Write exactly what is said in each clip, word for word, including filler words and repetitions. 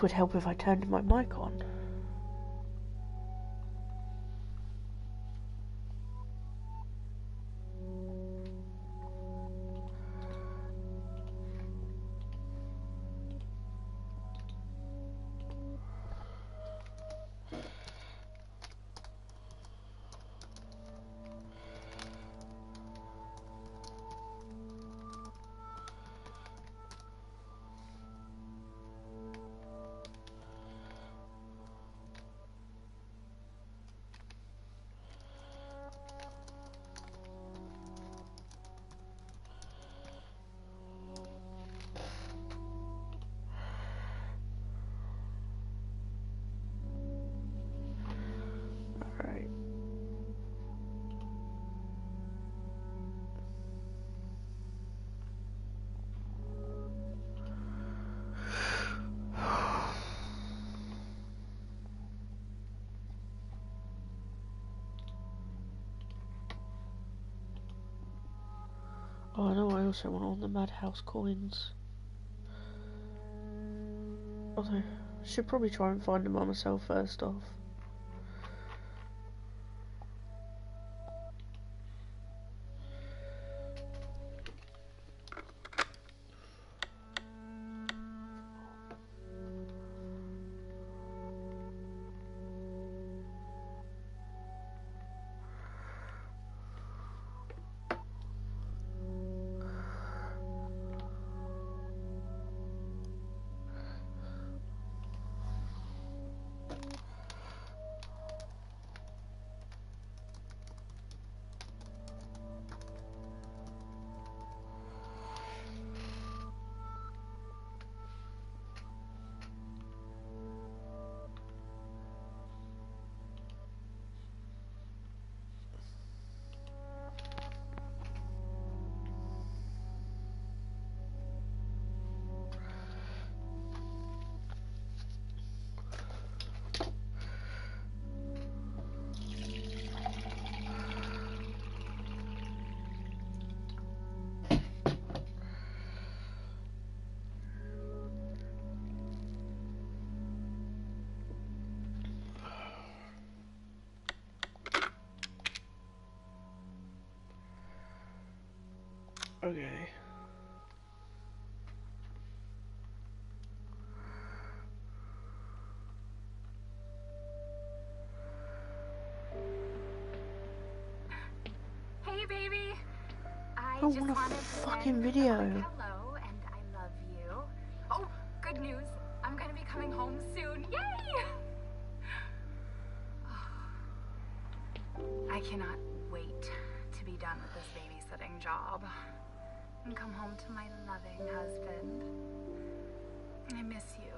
would help if I turned my mic on. Alright. Oh, I know I also want all the Madhouse coins. Although, I should probably try and find them by myself first off. Okay. Hey, baby. I I just want a wanted to fucking send video. a quick hello, and I love you. Oh, good news. I'm gonna be coming home soon. Yay! I cannot wait to be done with this babysitting job and come home to my loving husband. I miss you.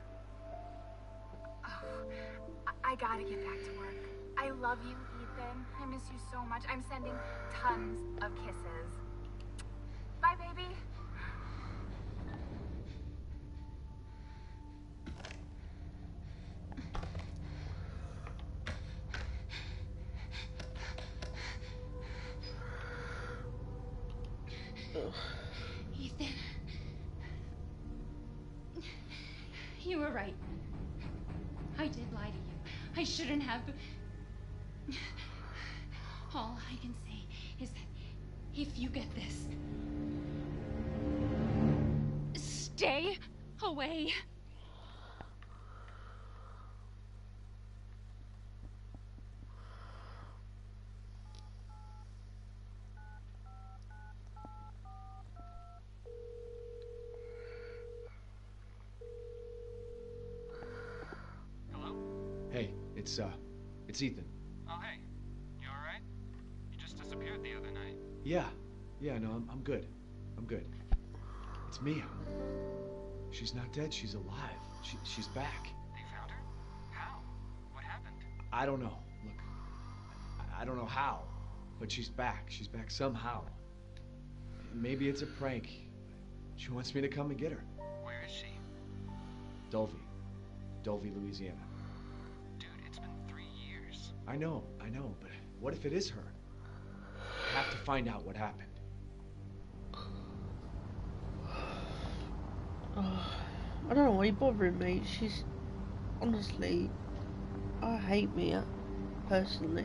Oh, I, I gotta get back to work. I love you, Ethan. I miss you so much. I'm sending tons of kisses. Bye, baby. Ugh. Ethan. You were right. I did lie to you. I shouldn't have. All I can say is that if you get this, stay away. Hey, it's, uh, it's Ethan. Oh, hey. You alright? You just disappeared the other night. Yeah, yeah, no, I'm, I'm good. I'm good. It's Mia. She's not dead, she's alive. She, she's back. They found her? How? What happened? I don't know. Look, I, I don't know how, but she's back. She's back somehow. Maybe it's a prank. She wants me to come and get her. Where is she? Dulvey. Dulvey, Louisiana. Dude, it's been three years. I know, I know, but what if it is her? I have to find out what happened. Oh, I don't know why you're bothering me. She's honestly, I hate Mia personally.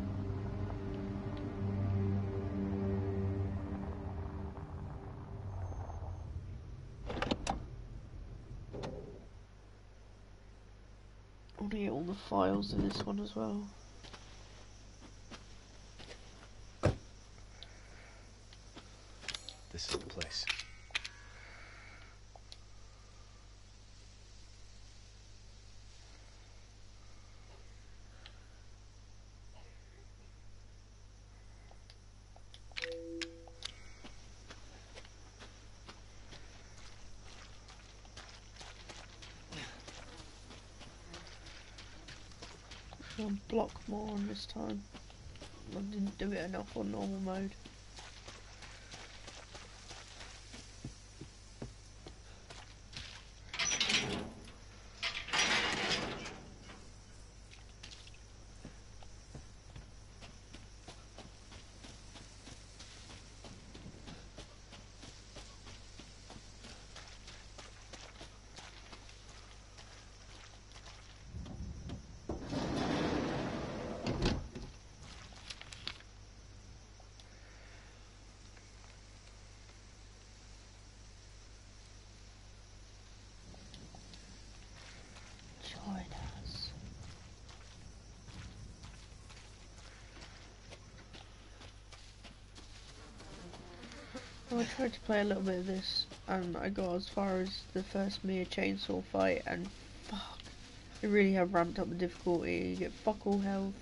I want to get all the files in this one as well. This is the place. I'll block more on this time. I didn't do it enough on normal mode. I tried to play a little bit of this and I got as far as the first Mia chainsaw fight and fuck, they really have ramped up the difficulty. You get fuck all health.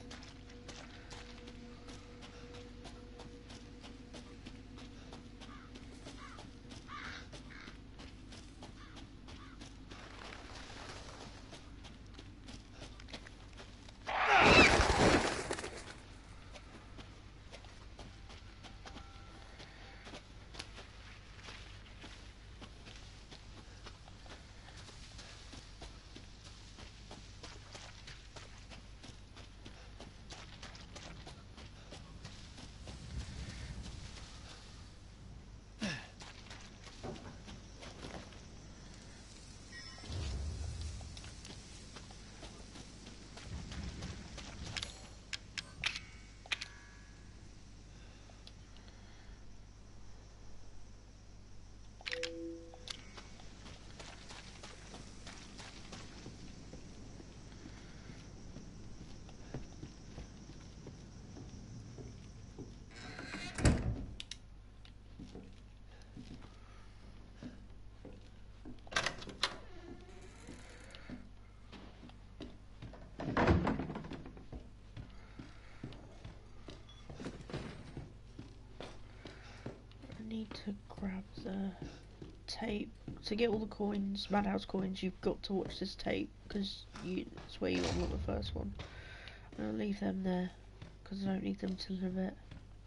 Need to grab the tape to get all the coins, Madhouse coins. You've got to watch this tape because it's where you unlock the first one. I'm gonna leave them there because I don't need them to live it.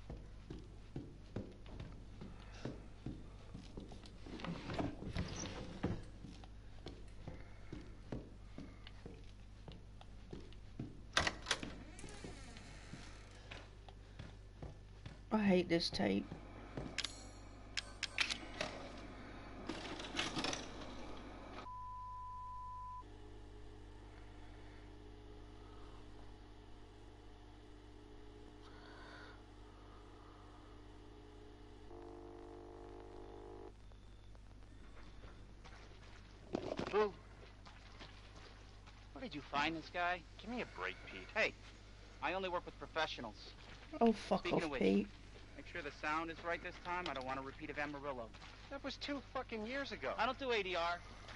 I hate this tape. Boo. Where did you find this guy? Give me a break, Pete. Hey, I only work with professionals. Oh, fuck Speaking off, of which, Pete. make sure the sound is right this time. I don't want a repeat of Amarillo. That was two fucking years ago. I don't do A D R.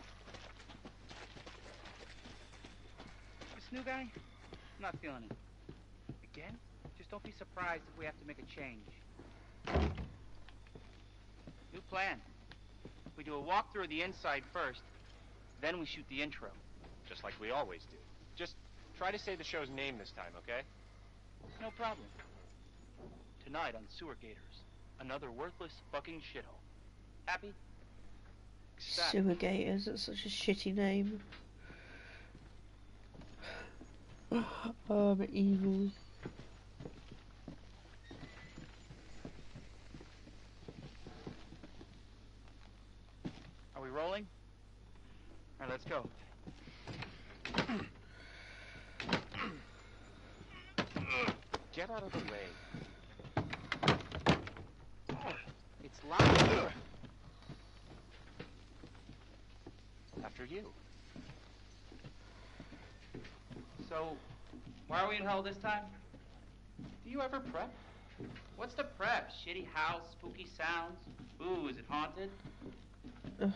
This new guy? I'm not feeling it. Again? Just don't be surprised if we have to make a change. New plan. We do a walkthrough of the inside first, then we shoot the intro. Just like we always do. Just try to say the show's name this time, okay? No problem. Tonight on Sewer Gators, another worthless fucking shithole. Happy? Ecstatic. Sewer Gators, that's such a shitty name. Oh, I'm evil. Are we rolling? right, let's go. Get out of the way. It's locked. After you. So, why are we in hell this time? Do you ever prep? What's the prep? Shitty house, spooky sounds? Ooh, is it haunted? Ugh.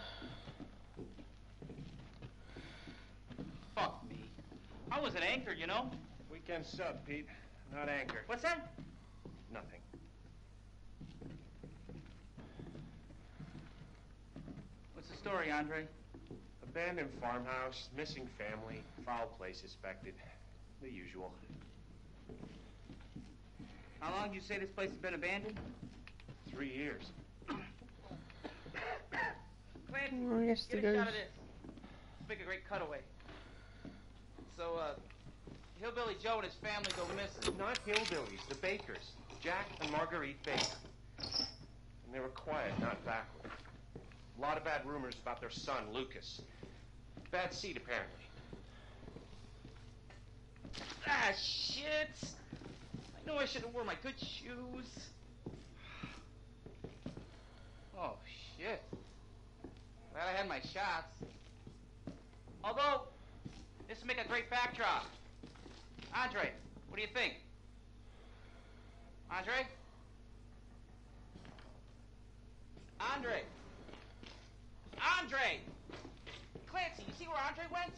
Fuck me. I wasn't anchored, you know? Weekend sub, Pete. Not anchored. What's that? Nothing. What's the story, Andre? Abandoned farmhouse, missing family, foul play suspected. The usual. How long did you say this place has been abandoned? Three years. Clancy, Well, I guess get the a shot ghost- of this. Let's make a great cutaway. So, uh, Hillbilly Joe and his family go missing. Not hillbillies, the Bakers. Jack and Marguerite Baker. And they were quiet, not backward. A lot of bad rumors about their son, Lucas. Bad seed, apparently. Ah, shit! I know I should have worn my good shoes. Oh, shit. Glad I had my shots. Although, this would make a great backdrop. Andre, what do you think? Andre? Andre! Andre! Clancy, you see where Andre went?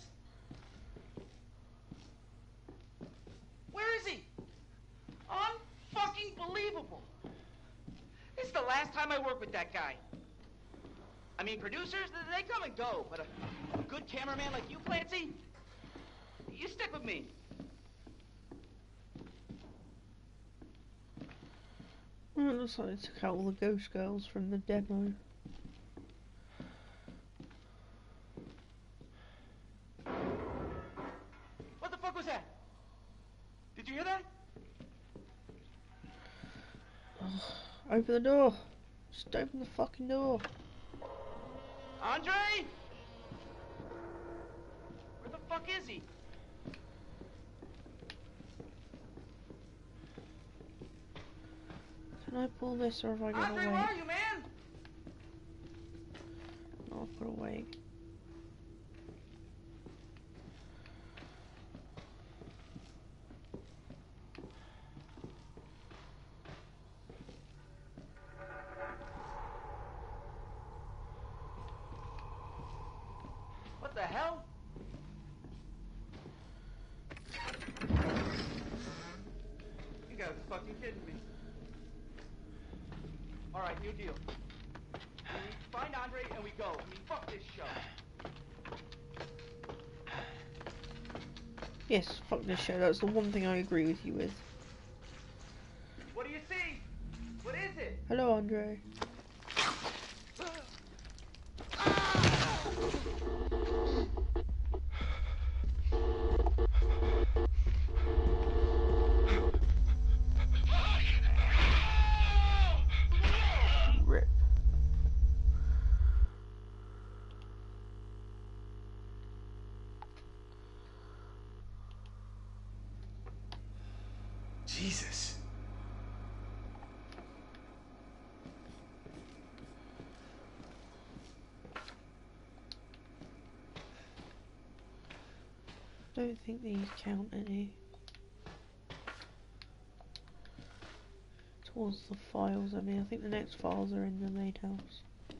Where is he? Unfucking believable. This is the last time I work with that guy. I mean, producers, they come and go, but a, a good cameraman like you, Clancy, you stick with me. Well, it looks like they took out all the ghost girls from the demo. What the fuck was that? Did you hear that? Open the door! Just open the fucking door! Andre? Where the fuck is he? Can I pull this or have I got to Andre, wait? where are you, man? I'll put away. What the hell? You guys are fucking kidding me. All right, new deal. We find Andre and we go. I mean, fuck this show. Yes, fuck this show. That's the one thing I agree with you with. What do you see? What is it? Hello, Andre. Rip. Jesus. Don't think these count any. Towards the files, I mean, I think the next files are in the main house.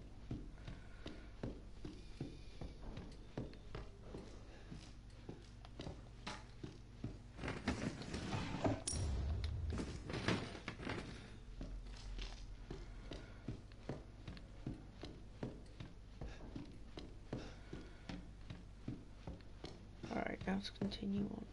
Alright, now let's continue on.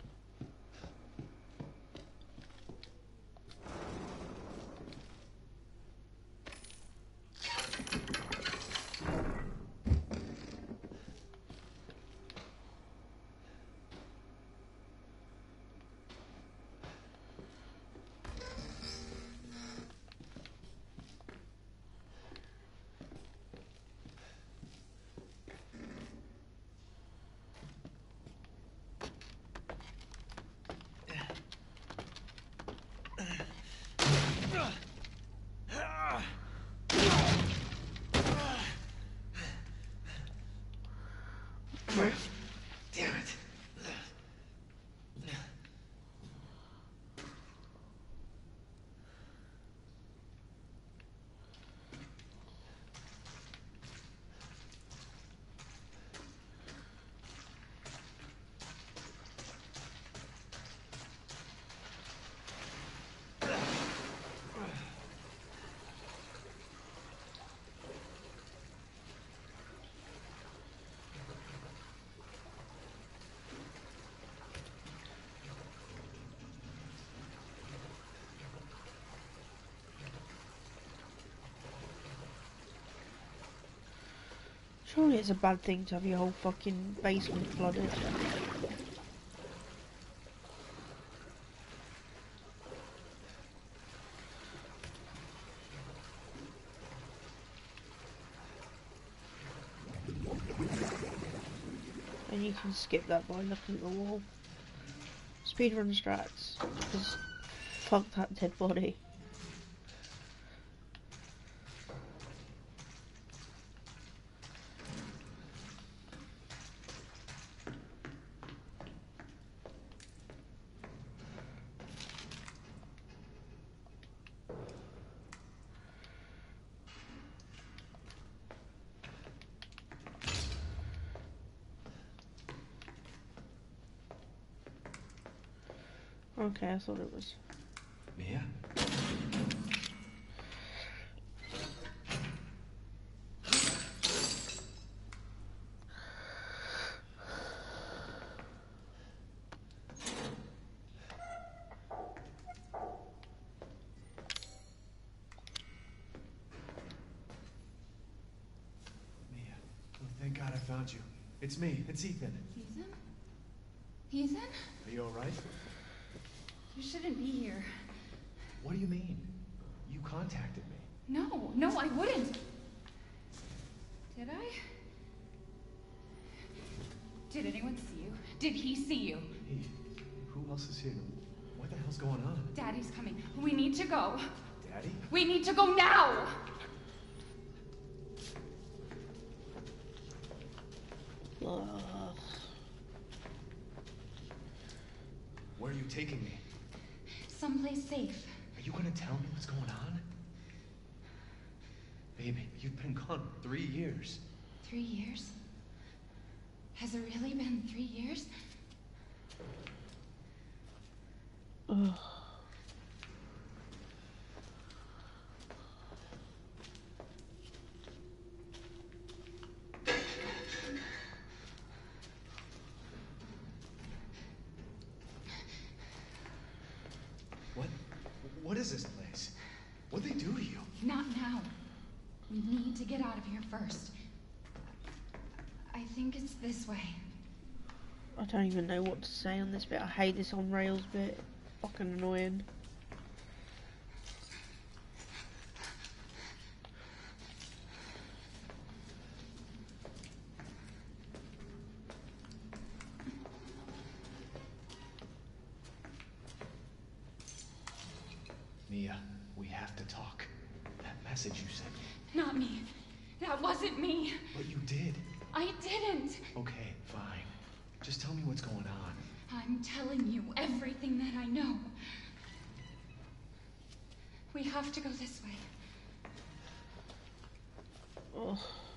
Surely it's a bad thing to have your whole fucking basement flooded. And you can skip that by looking at the wall. Speedrun strats, because fuck that dead body. Okay, I thought it was. Mia? Mia. Oh, thank God I found you. It's me. It's Ethan. Ethan? Ethan? Are you alright? You shouldn't be here. What do you mean? You contacted me. No, no, I wouldn't. Did I? Did anyone see you? Did he see you? Hey, who else is here? What the hell's going on? Daddy's coming. We need to go. Daddy? We need to go now! Ugh. Where are you taking me? Someplace safe. Are you gonna tell me what's going on? Baby, you've been gone three years. Three years? Has it really been three years? Ugh. What? What is this place? What'd they do to you? Not now. We need to get out of here first. I think it's this way. I don't even know what to say on this bit. I hate this on rails bit. Fucking annoying. Mia, we have to talk. That message you sent me. Not me. That wasn't me. But you did. I didn't. Okay, fine. Just tell me what's going on. I'm telling you everything that I know. We have to go this way. Ugh.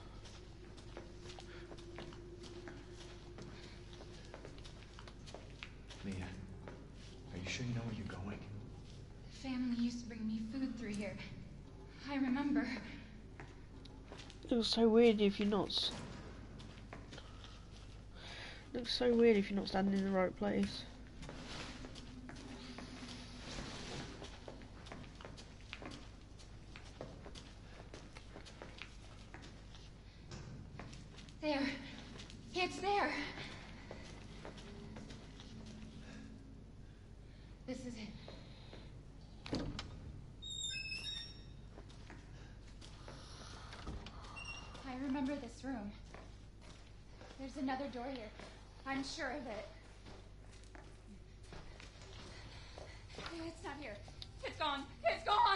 Mia, are you sure you know where you're going? Family used to bring me food through here. I remember. It looks so weird if you're not. s- Looks so weird if you're not standing in the right place. There. It's there. This is it. I remember this room. There's another door here. I'm sure of it. It's not here. It's gone. It's gone!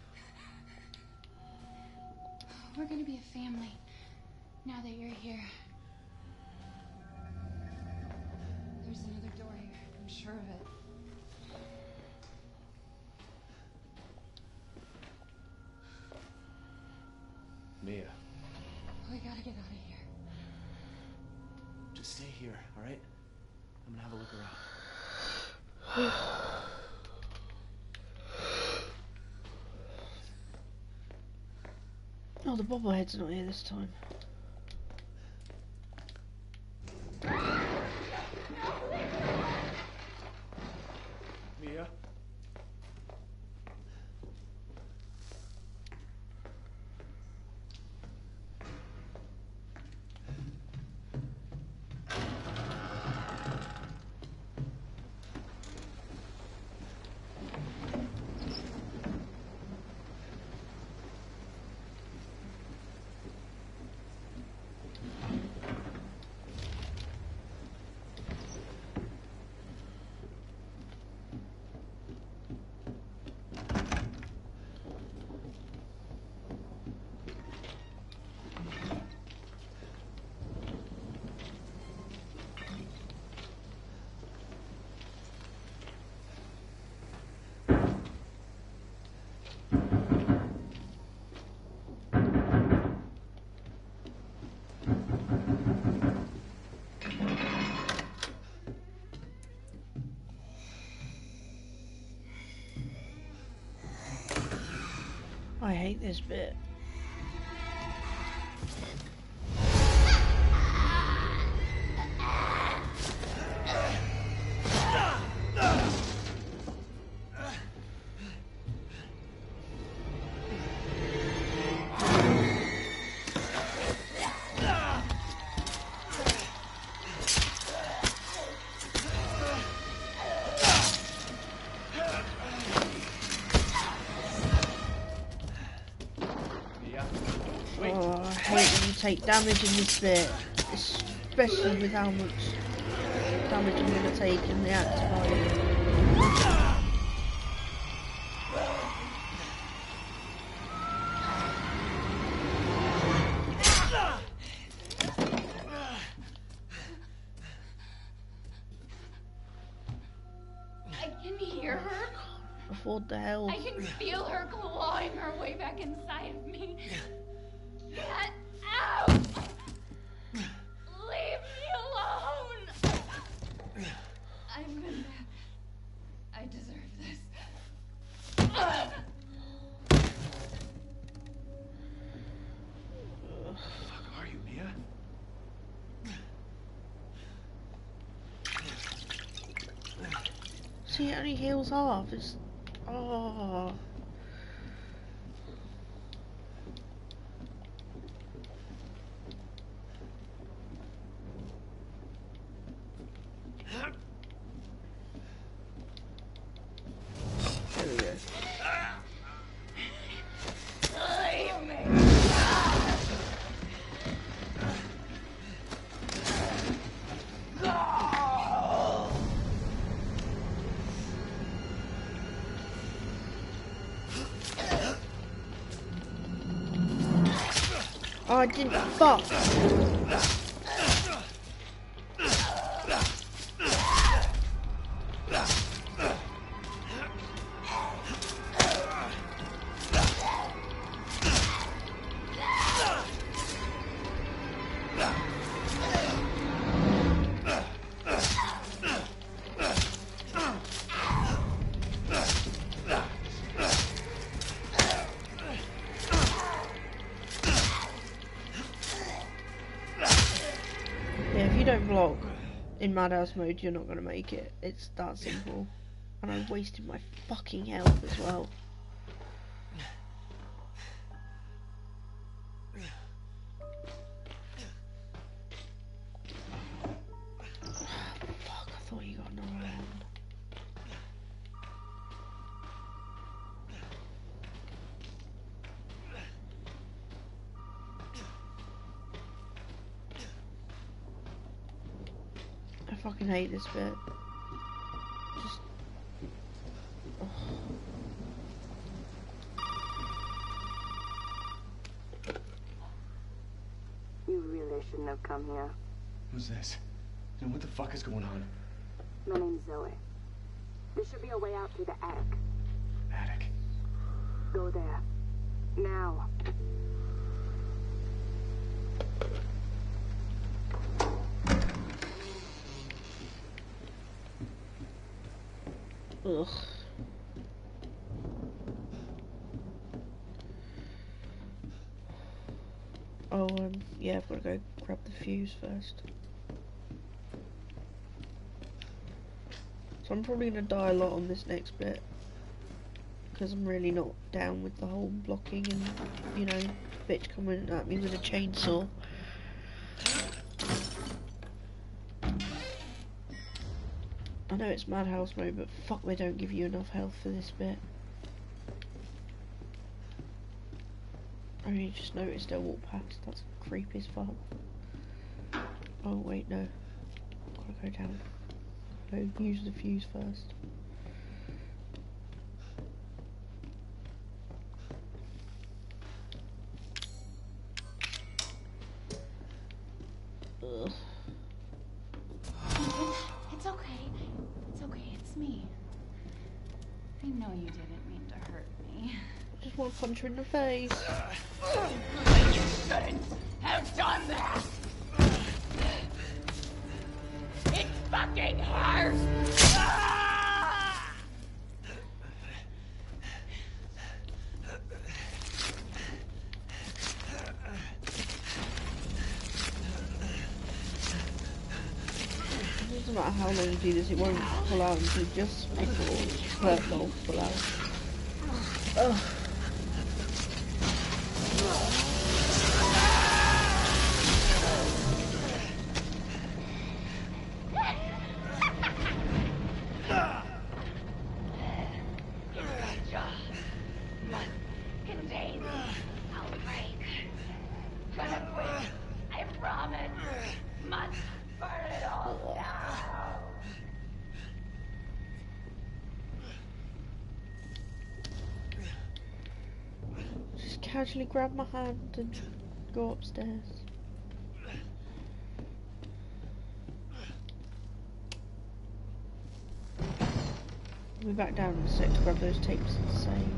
We're gonna be a family now that you're here. There's another door here. I'm sure of it. Mia, We gotta get out of here. just stay here, all right? I'm gonna have a look around. Oh, the bobblehead's not here this time. Mia? I hate this bit. Oh, I hate when you take damage in this bit, especially with how much damage I'm going to take in the axe fight. I can hear her. Afford the hell. I can feel her clawing her way back inside of me. Get out! Leave me alone! I'm gonna... I deserve this. What the fuck are you, Mia? See, it only heals half. It's... Oh... There we go. Leave me! Oh, I didn't. Fuck! Yeah, if you don't block in Madhouse mode, you're not gonna make it. It's that simple. And I wasted my fucking health as well. Fuck, I thought you got another round. I fucking hate this bit. Just... Oh. You really shouldn't have come here. Who's this? And what the fuck is going on? My name's Zoe. There should be a way out through the attic. Attic. Go there. Now. Ugh. Oh, um, yeah, I've got to go grab the fuse first. So I'm probably going to die a lot on this next bit. Because I'm really not down with the whole blocking and, you know, bitch coming at me with a chainsaw. I know it's Madhouse mode, but fuck, they don't give you enough health for this bit. I only just noticed I walked past. That's creepy as fuck. Oh wait, no. Gotta go down. Gotta use the fuse first. Ugh. It's okay. It's okay. It's me. I know you didn't mean to hurt me. I just want to punch her in the face. You shouldn't have done that. It fucking hurts. matter how long you do this, it won't pull out until just before purple pull out. Ugh. Casually grab my hand and go upstairs. I'll be back down in a sec to grab those tapes and save.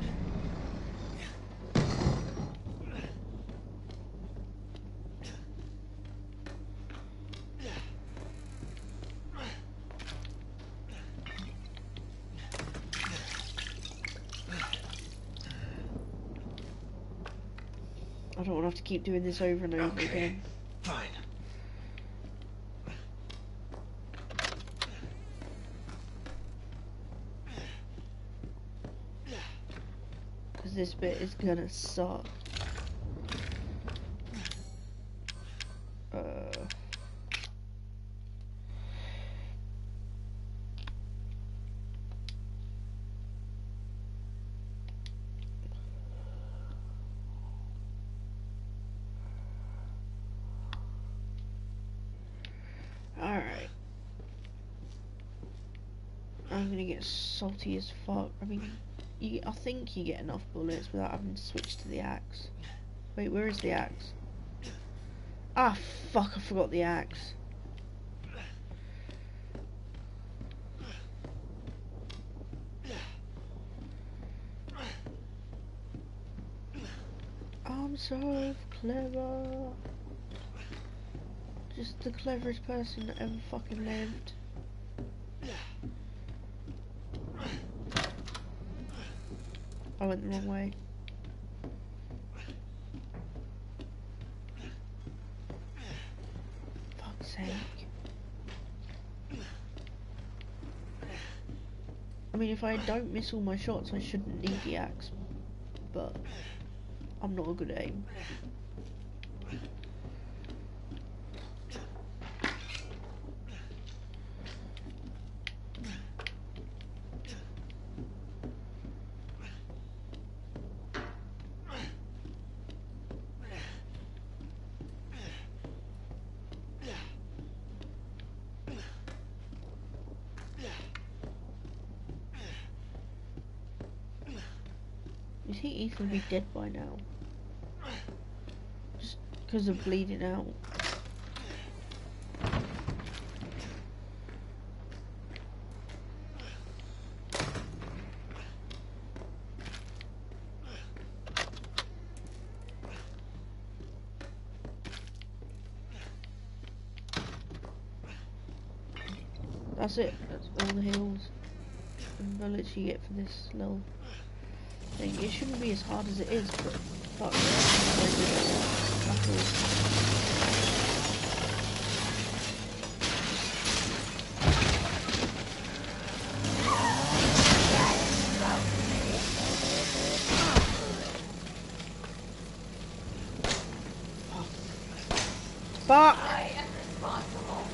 I don't want to have to keep doing this over and over Okay, again. Fine. Because this bit is gonna suck. Uh... Alright. I'm gonna get salty as fuck. I mean, you, I think you get enough bullets without having to switch to the axe. Wait, where is the axe? Ah, fuck, I forgot the axe. I'm so clever. Just the cleverest person that ever fucking lived. I went the wrong way. Fuck's sake. I mean, if I don't miss all my shots, I shouldn't need the axe. But I'm not a good aim. You think Ethan would be dead by now? Just because of bleeding out. That's it. That's all the heals and bullets you get for this little thing. It shouldn't be as hard as it is, but fuck, I'm very good at it. That's all. Fuck! I am responsible.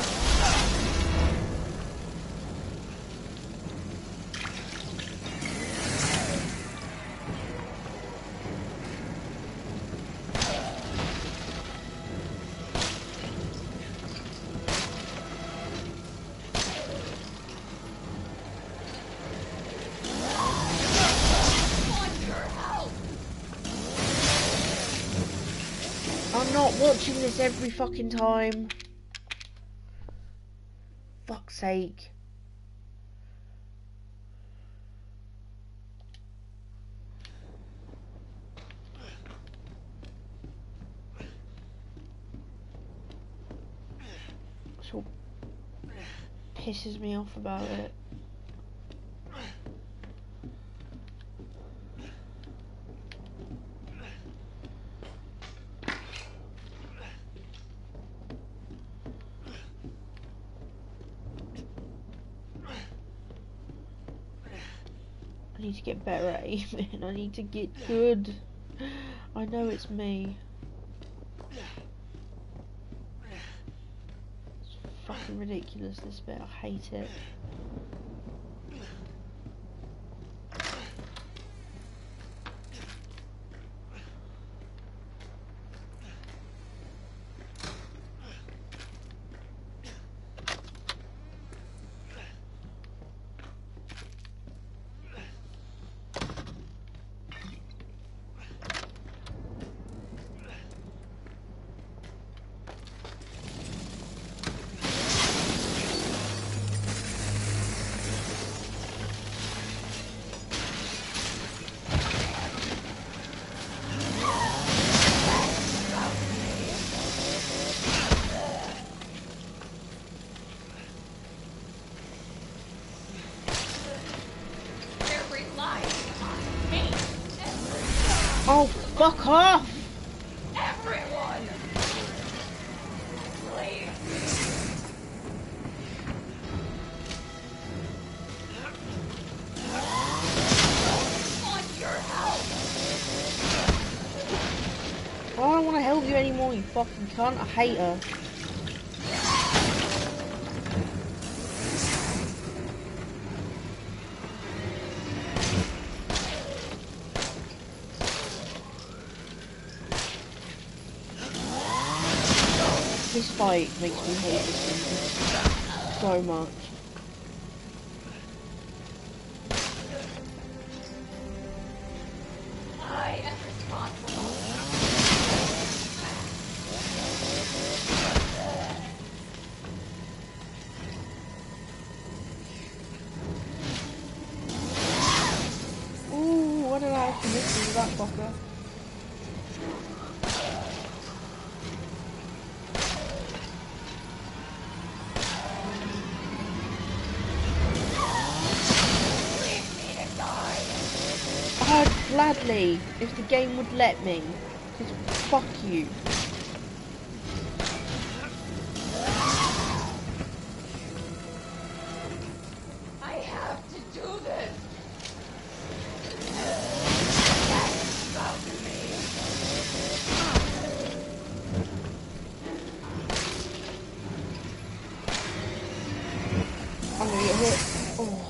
I'm not watching this every fucking time. Fuck's sake. That's what pisses me off about it. need to get better at aiming. I need to get good. I know it's me. It's fucking ridiculous, this bit. I hate it. Oh, fuck off! Everyone! Please. I want your help. I don't want to help you anymore, you fucking cunt. I hate her. This fight makes me hate this movie so much. I am responsible. Ooh, what did I have to miss with that fucker? Gladly, if the game would let me, because fuck you. I have to do this. Stop me. I'm gonna get hit. Oh.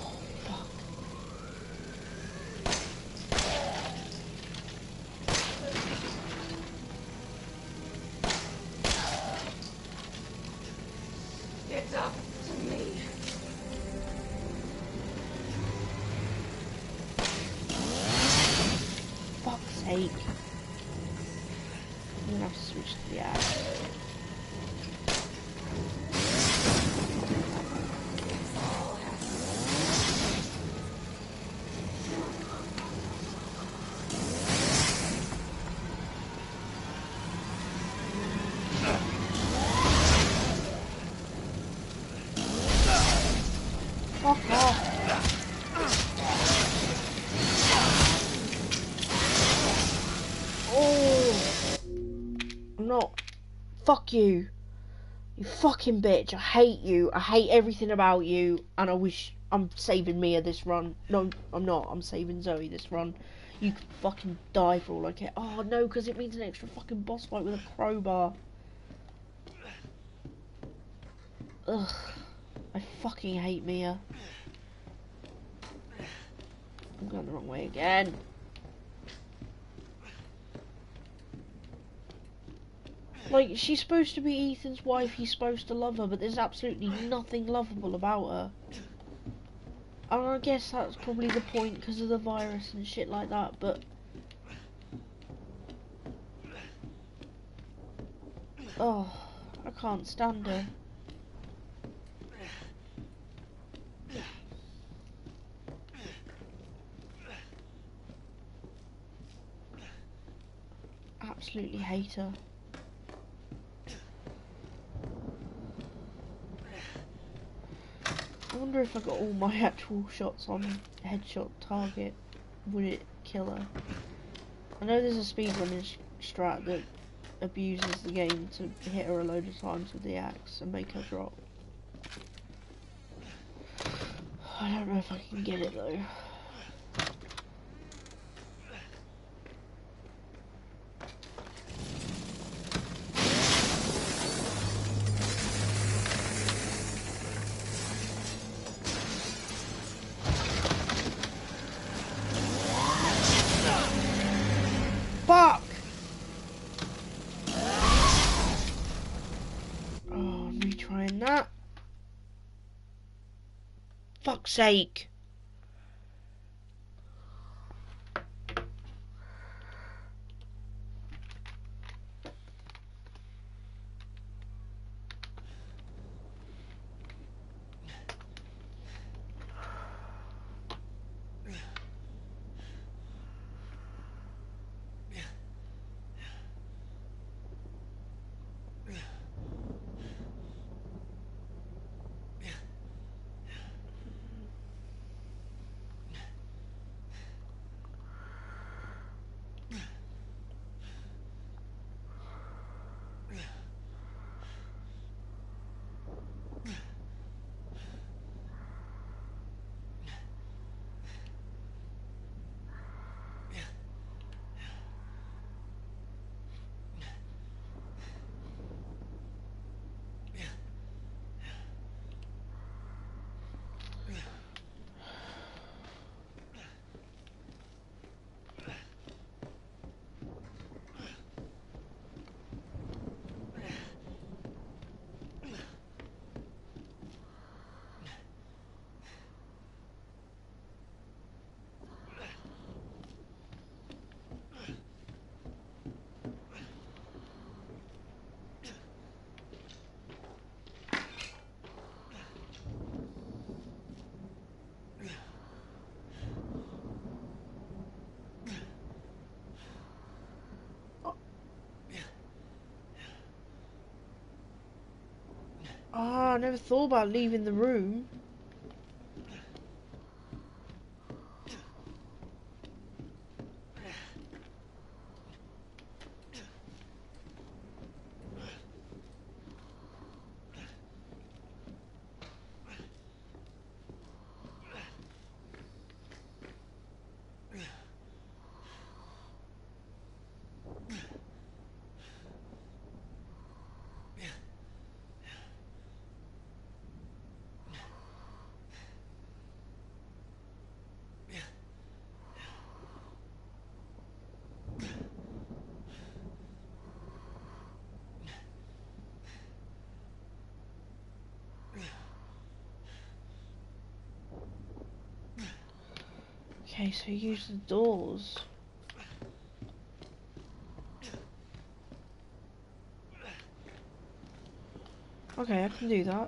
It's up to me. Fuck's sake. I'm gonna have to switch to the axe. Fuck off. Oh. I'm not. Fuck you. You fucking bitch. I hate you. I hate everything about you. And I wish I'm saving Mia this run. No, I'm not. I'm saving Zoe this run. You can fucking die for all I care. Oh no, because it means an extra fucking boss fight with a crowbar. Ugh. I fucking hate Mia. I'm going the wrong way again. Like, she's supposed to be Ethan's wife, he's supposed to love her, but there's absolutely nothing lovable about her. And I guess that's probably the point because of the virus and shit like that, but... Oh, I can't stand her. Absolutely hate her. I wonder if I got all my actual shots on headshot target, would it kill her? I know there's a speedrunning strat that abuses the game to hit her a load of times with the axe and make her drop. I don't know if I can get it though. Fuck! Oh, I'm retrying that. Fuck's sake. Ah, I never thought about leaving the room. Okay, so use the doors. Okay, I can do that.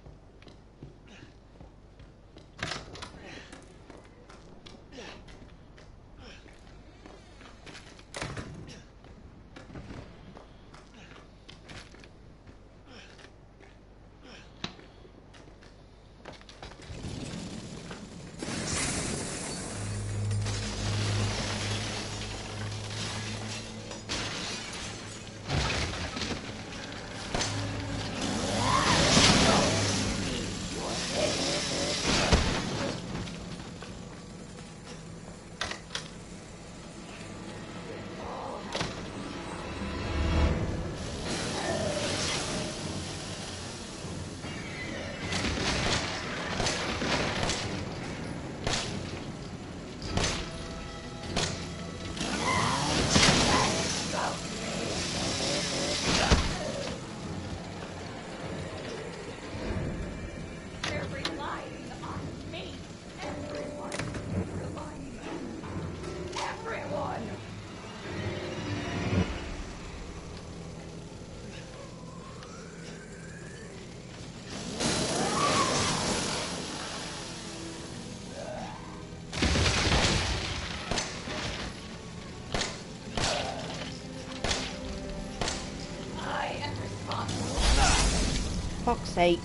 Fuck's sake.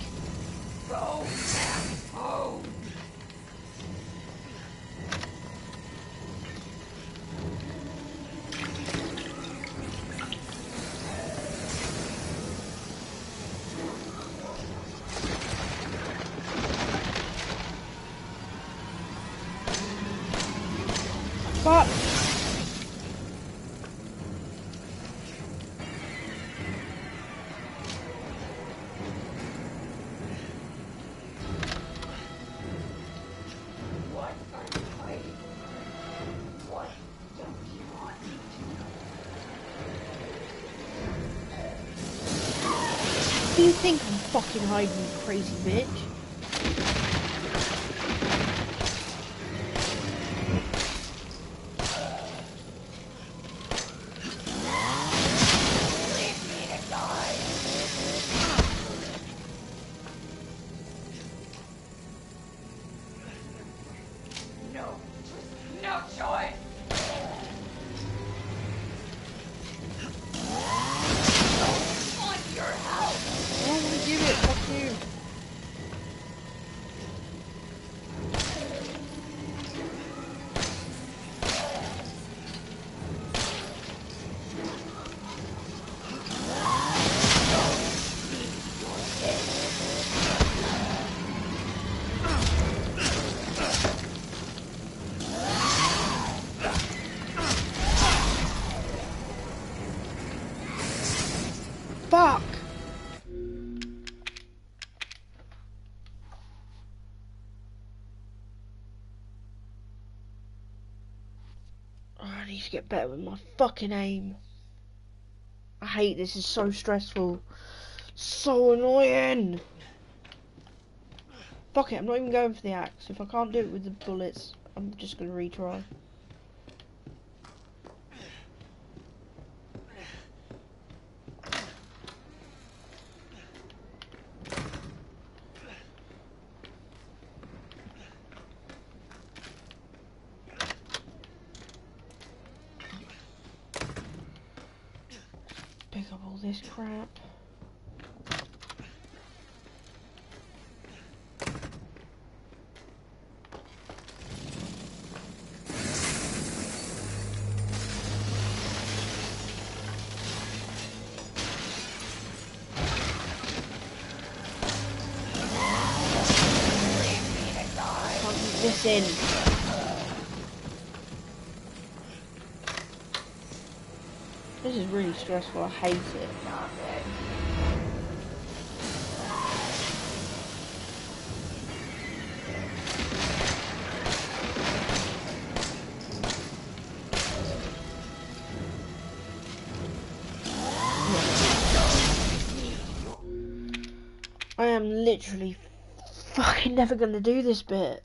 Fuck. do you think I'm fucking hiding, you crazy bitch? Fuck! Oh, I need to get better with my fucking aim. I hate this, it's so stressful. So annoying! Fuck it, I'm not even going for the axe. If I can't do it with the bullets, I'm just gonna retry. Pick up all this crap. Can't keep this in. This is really stressful, I hate it. I am literally fucking never gonna do this bit.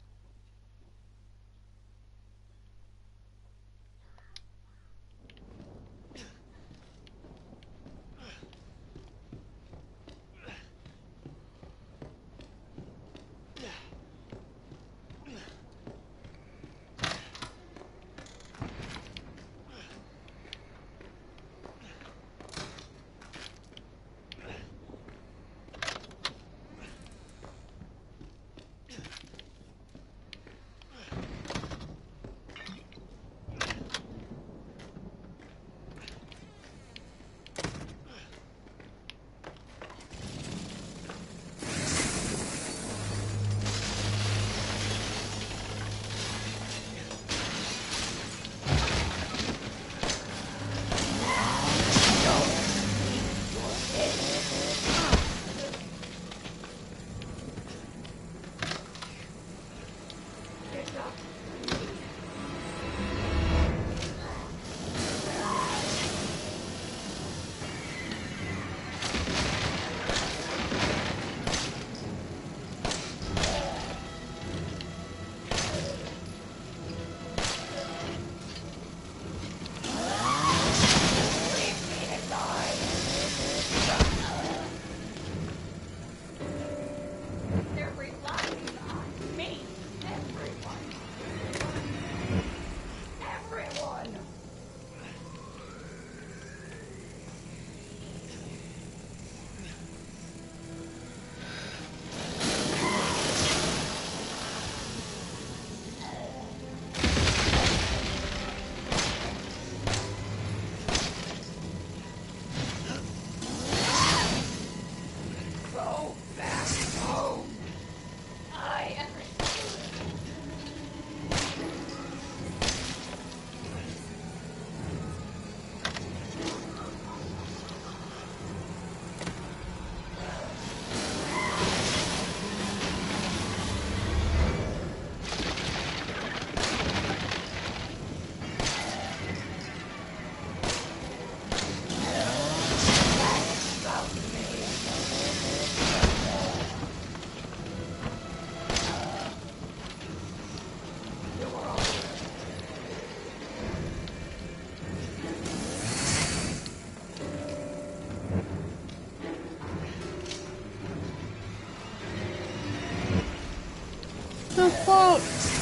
the fuck?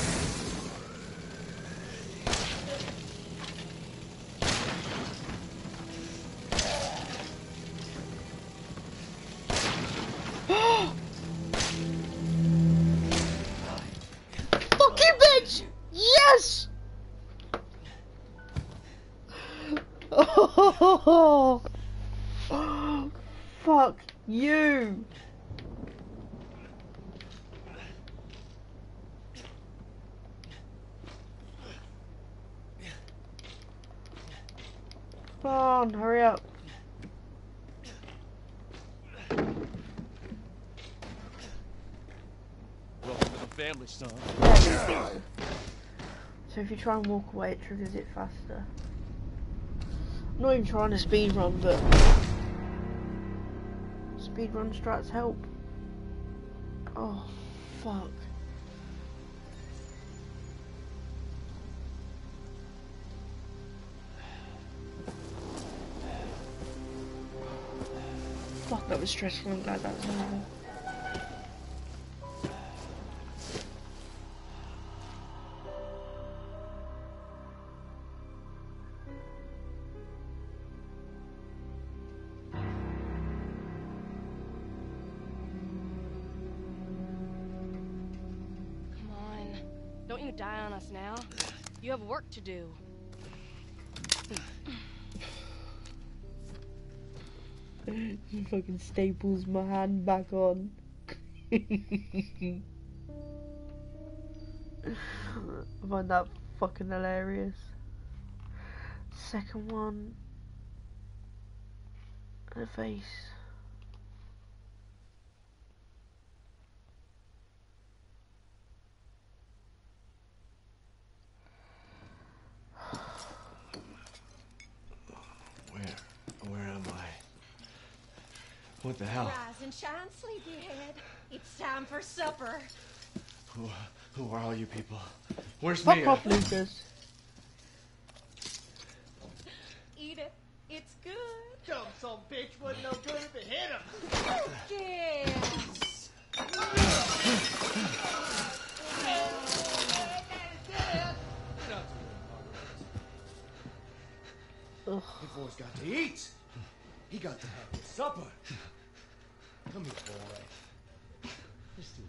Fuck you, bitch! Yes! Oh, fuck you! Come on, hurry up. Welcome to the family, son. There you go. So if you try and walk away, it triggers it faster. I'm not even trying to speed run, but speed run strats help. Oh, fuck. Fuck, that was stressful. I'm glad that was over. Come on. Don't you die on us now. You have work to do. He fucking staples my hand back on. I find that fucking hilarious. Second one. And a face. Where? Where am I? What the hell? Rise and shine, sleepyhead. It's time for supper. Who, who are all you people? Where's Fuck Mia? off, Lucas. Eat it. It's good. Dumb son bitch wasn't no good if it hit him. Yes. Ugh. The boy's got to eat. He got to have his supper. Come here, boy. Let's do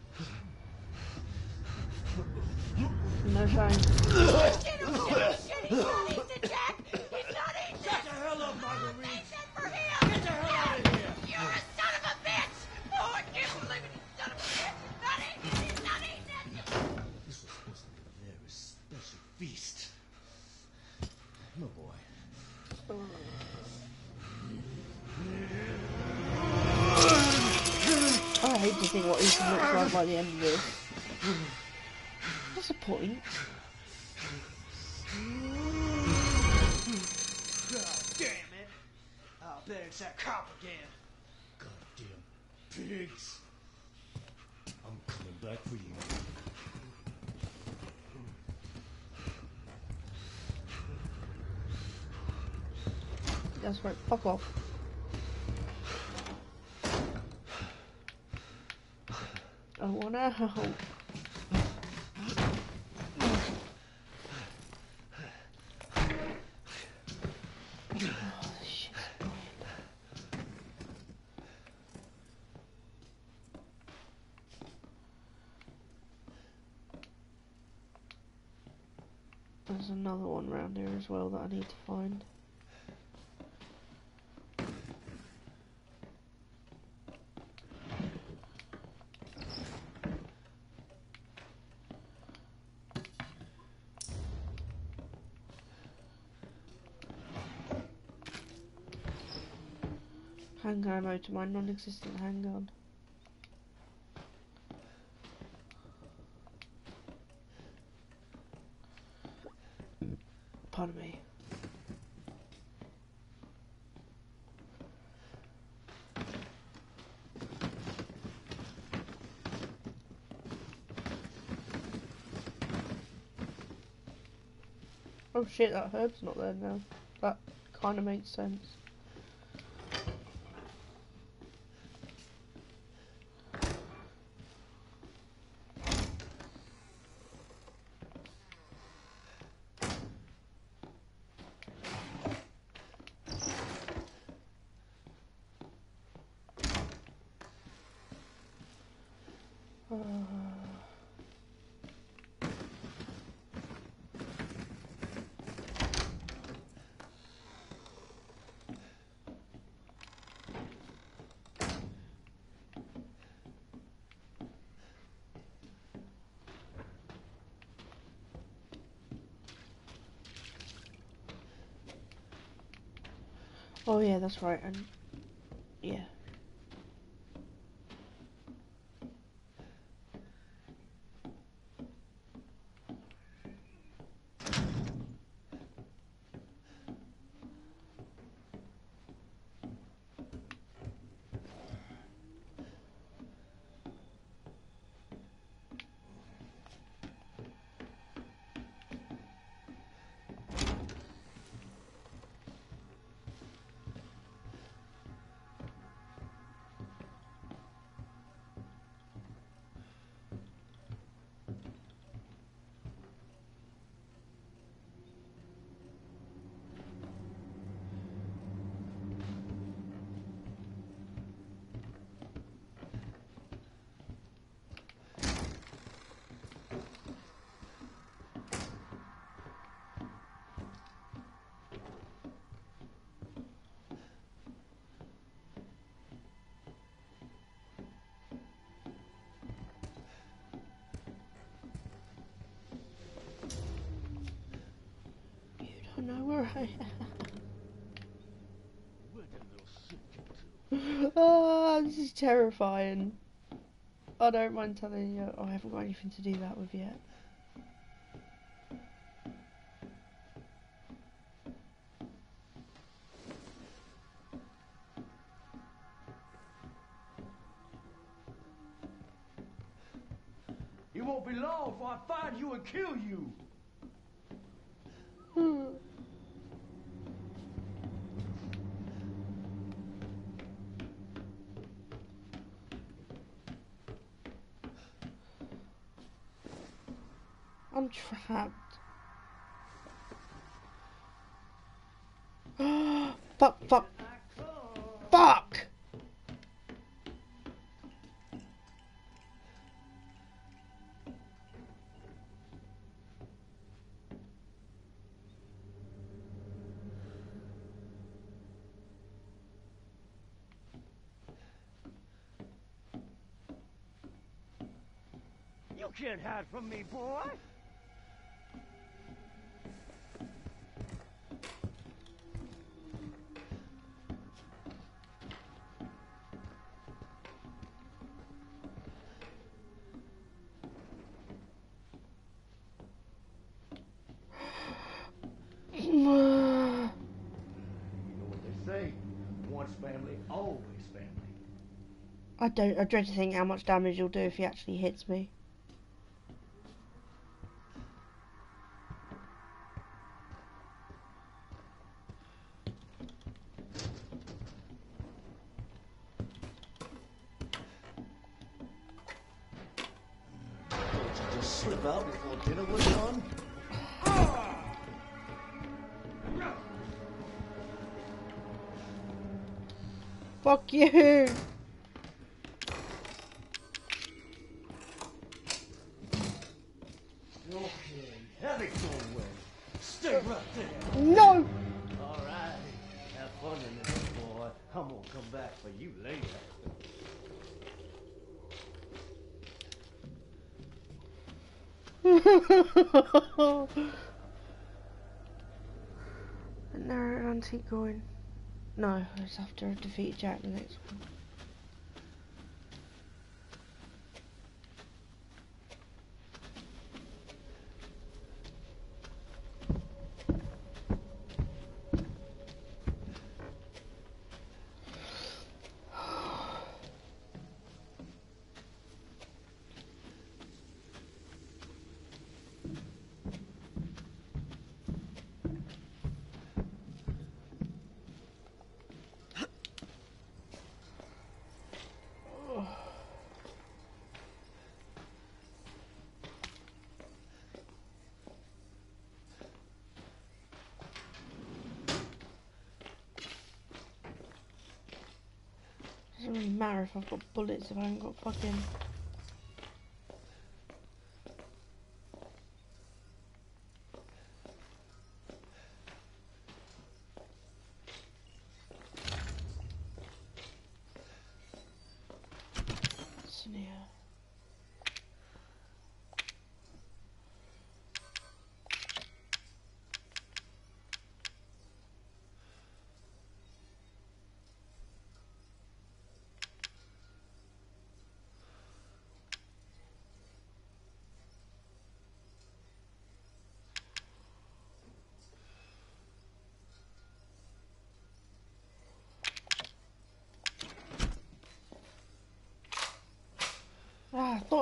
this. No thanks. Get him, get him, shit. He's not eating, Jack. He's not eating. Shut the hell up, Marguerite. Take that for him. Get the hell out of here. You're a son of a bitch. Oh, I can't believe it. You son of a bitch. He's not eating. He's not eating. This was supposed to be a very special feast. Come on, boy. I hate to think what Ethan looks like by the end of this. What's the point? God damn it. I'll bet it's that cop again. Goddamn pigs. I'm coming back for you. That's right, fuck off. I wanna help. Oh, this shit's annoying. There's another one around here as well that I need to find. Handgun ammo to my non-existent handgun. Pardon me. Oh shit, that herb's not there now. That kind of makes sense. Oh yeah, that's right, and yeah. I know where I am. Oh, this is terrifying. I don't mind telling you, I haven't got anything to do that with yet. It won't be long before I find you and kill you. Hmm. I'm trapped. Fuck, fuck, fuck! You can't hide from me, boy. You know what they say, once family, always family. I don't, I dread to think how much damage you'll do if he actually hits me. Did you just slip out before dinner was done? Fuck you! Okay, have it your way. Stay right there. No! Alright, have fun in this, boy. I'm gonna come back for you later. Narrow antique coin. No, it's after I defeat Jack the next one. Doesn't really matter if I've got bullets if I haven't got fucking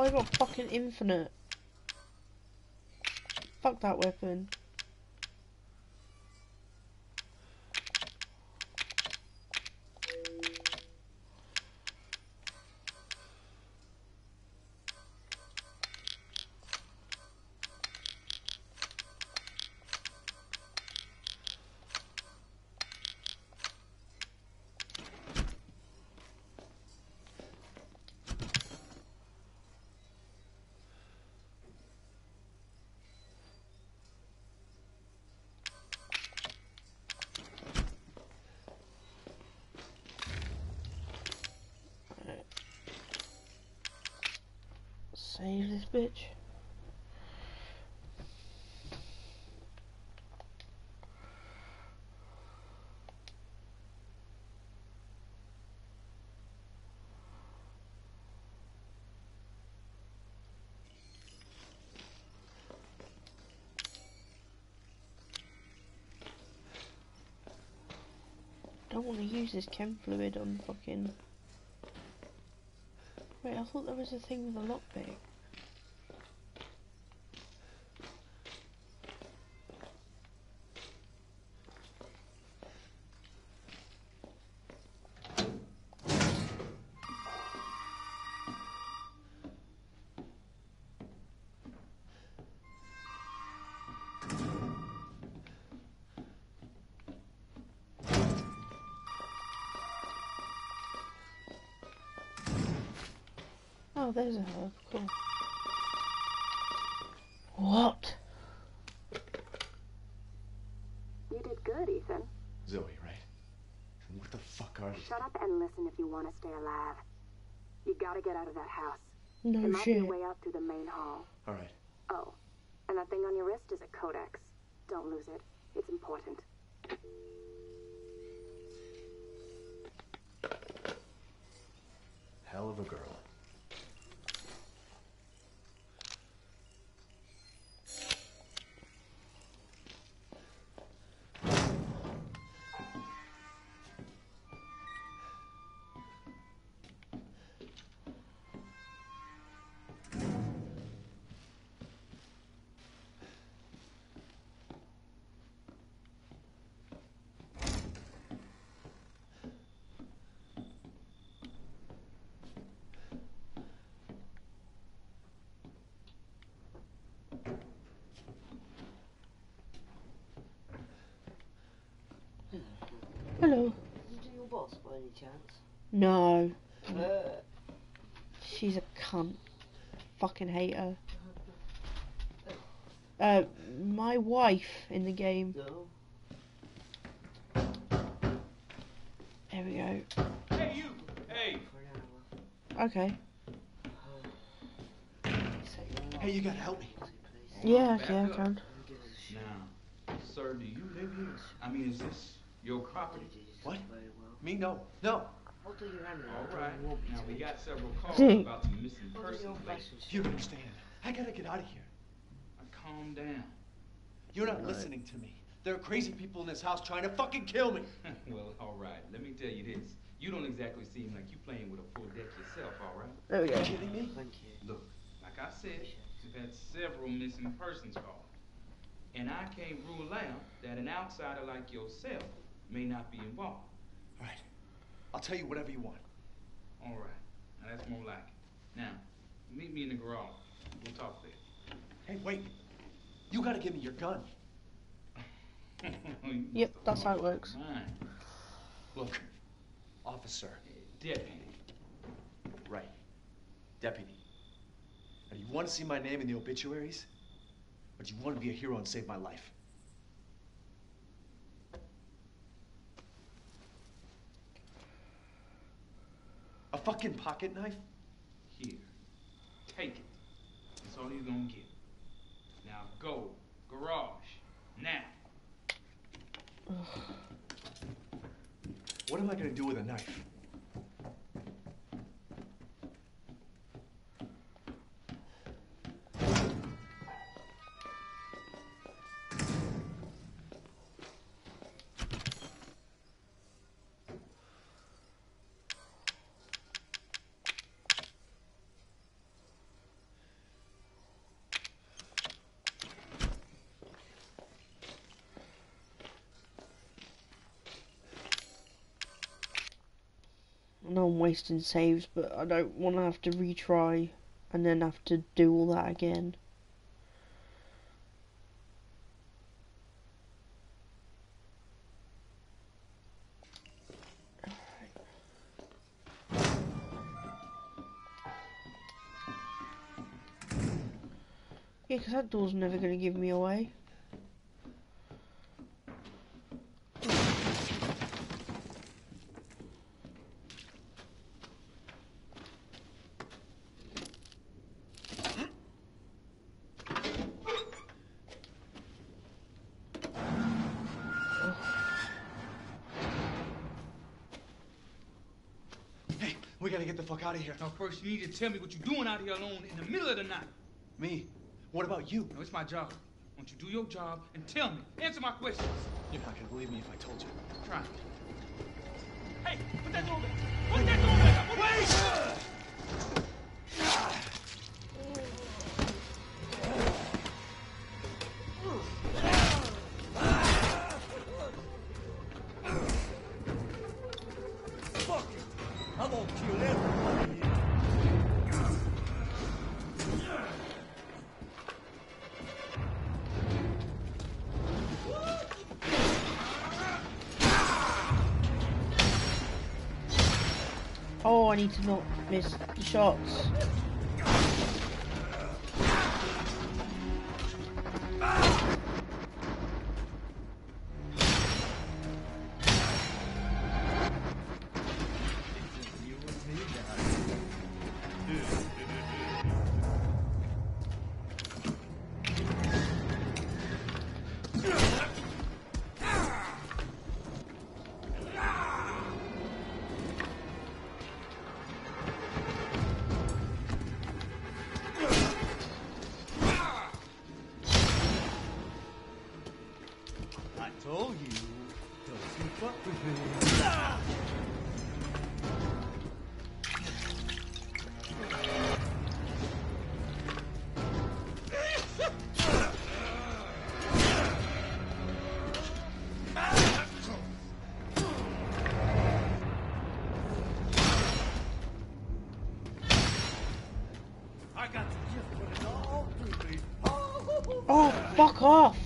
I got fucking infinite. Fuck that weapon. Save this bitch. Don't want to use this chem fluid on fucking... Wait, I thought there was a thing with a lockpick. Oh, there's a herb. Cool. What? You did good, Ethan. Zoe, right? And what the fuck are you? Shut up and listen if you want to stay alive. You gotta get out of that house. No there might shit. be a way out through the main hall. All right. Oh, and that thing on your wrist is a codex. Don't lose it. It's important. Hell of a girl. Hello. Isn't your boss by any chance? No. Uh. She's a cunt. Fucking hate her. Uh, my wife in the game. No. There we go. Hey, you! Hey! Okay. Hey, you gotta help me. Yeah, Back yeah, I up. can. Now, sir, do you live here? I mean, is this your property? What? Me? No. No. All right. Now, we got several calls Hmm. about some missing persons lately. You don't understand. I gotta get out of here. Now, calm down. You're not listening to me. There are crazy people in this house trying to fucking kill me. Well, all right. Let me tell you this. You don't exactly seem like you playing with a full deck yourself, all right? There we Are go. you kidding me? Thank you. Look, like I said, we've had several missing persons calls. And I can't rule out that an outsider like yourself may not be involved. All right. I'll tell you whatever you want. All right. Now, that's more like it. Now, meet me in the garage. We'll talk there. Hey, wait. You gotta give me your gun. Yep, that's how it works. Mine. Look, officer. Deputy. Right. Deputy. Now, you want to see my name in the obituaries? Or do you want to be a hero and save my life? A fucking pocket knife? Here. Take it. That's all you're gonna get. Now go. Garage. Now. What am I gonna do with a knife? I know I'm wasting saves, but I don't want to have to retry and then have to do all that again. Yeah, because that door's never going to give me away. Hey, we gotta get the fuck out of here. Now, first you need to tell me what you're doing out here alone in the middle of the night. Me? What about you? No, it's my job. Why don't you do your job and tell me? Answer my questions. You're not gonna believe me if I told you. Try. Hey, put that door back. Put that door back up. Wait! Fuck you! I'm gonna kill everybody here. Oh, I need to not miss the shots. I told you, don't you fuck with me. I got the gift when it's all through me. Oh, fuck off!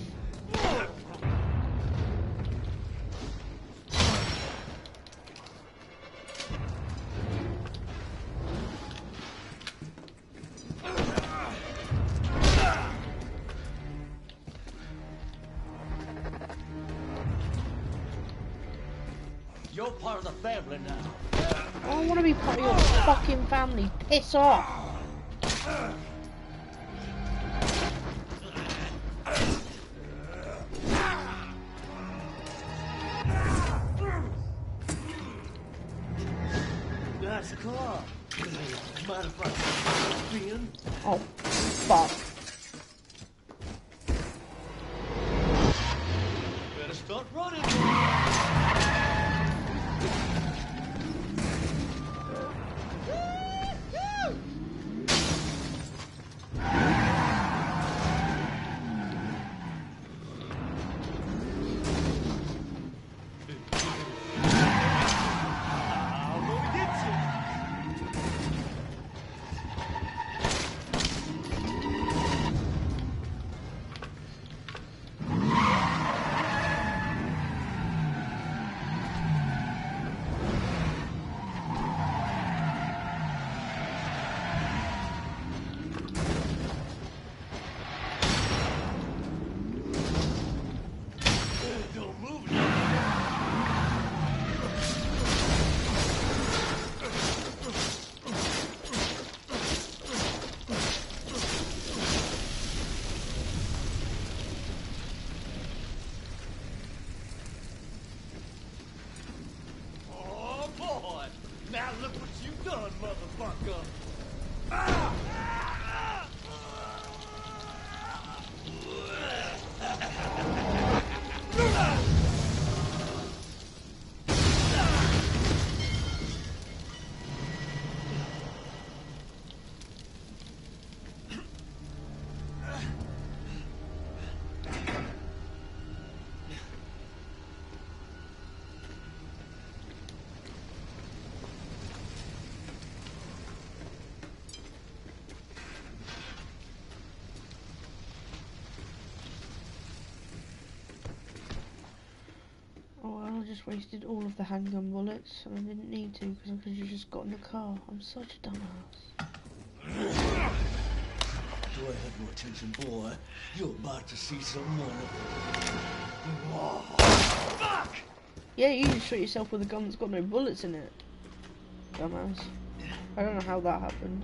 You're part of the family now. I don't want to be part of your fucking family. Piss off! Nice car. Mind if I spin? Oh, fuck. Better start running. I'm gonna get you. Don't move now. Oh boy! Now look what you've done, motherfucker! Ah! just wasted all of the handgun bullets, and I didn't need to because I could have just got in the car. I'm such a dumbass. Go ahead, more attention, boy. You're about to see some more. Fuck! Yeah, you just shot yourself with a gun that's got no bullets in it. Dumbass. I don't know how that happened.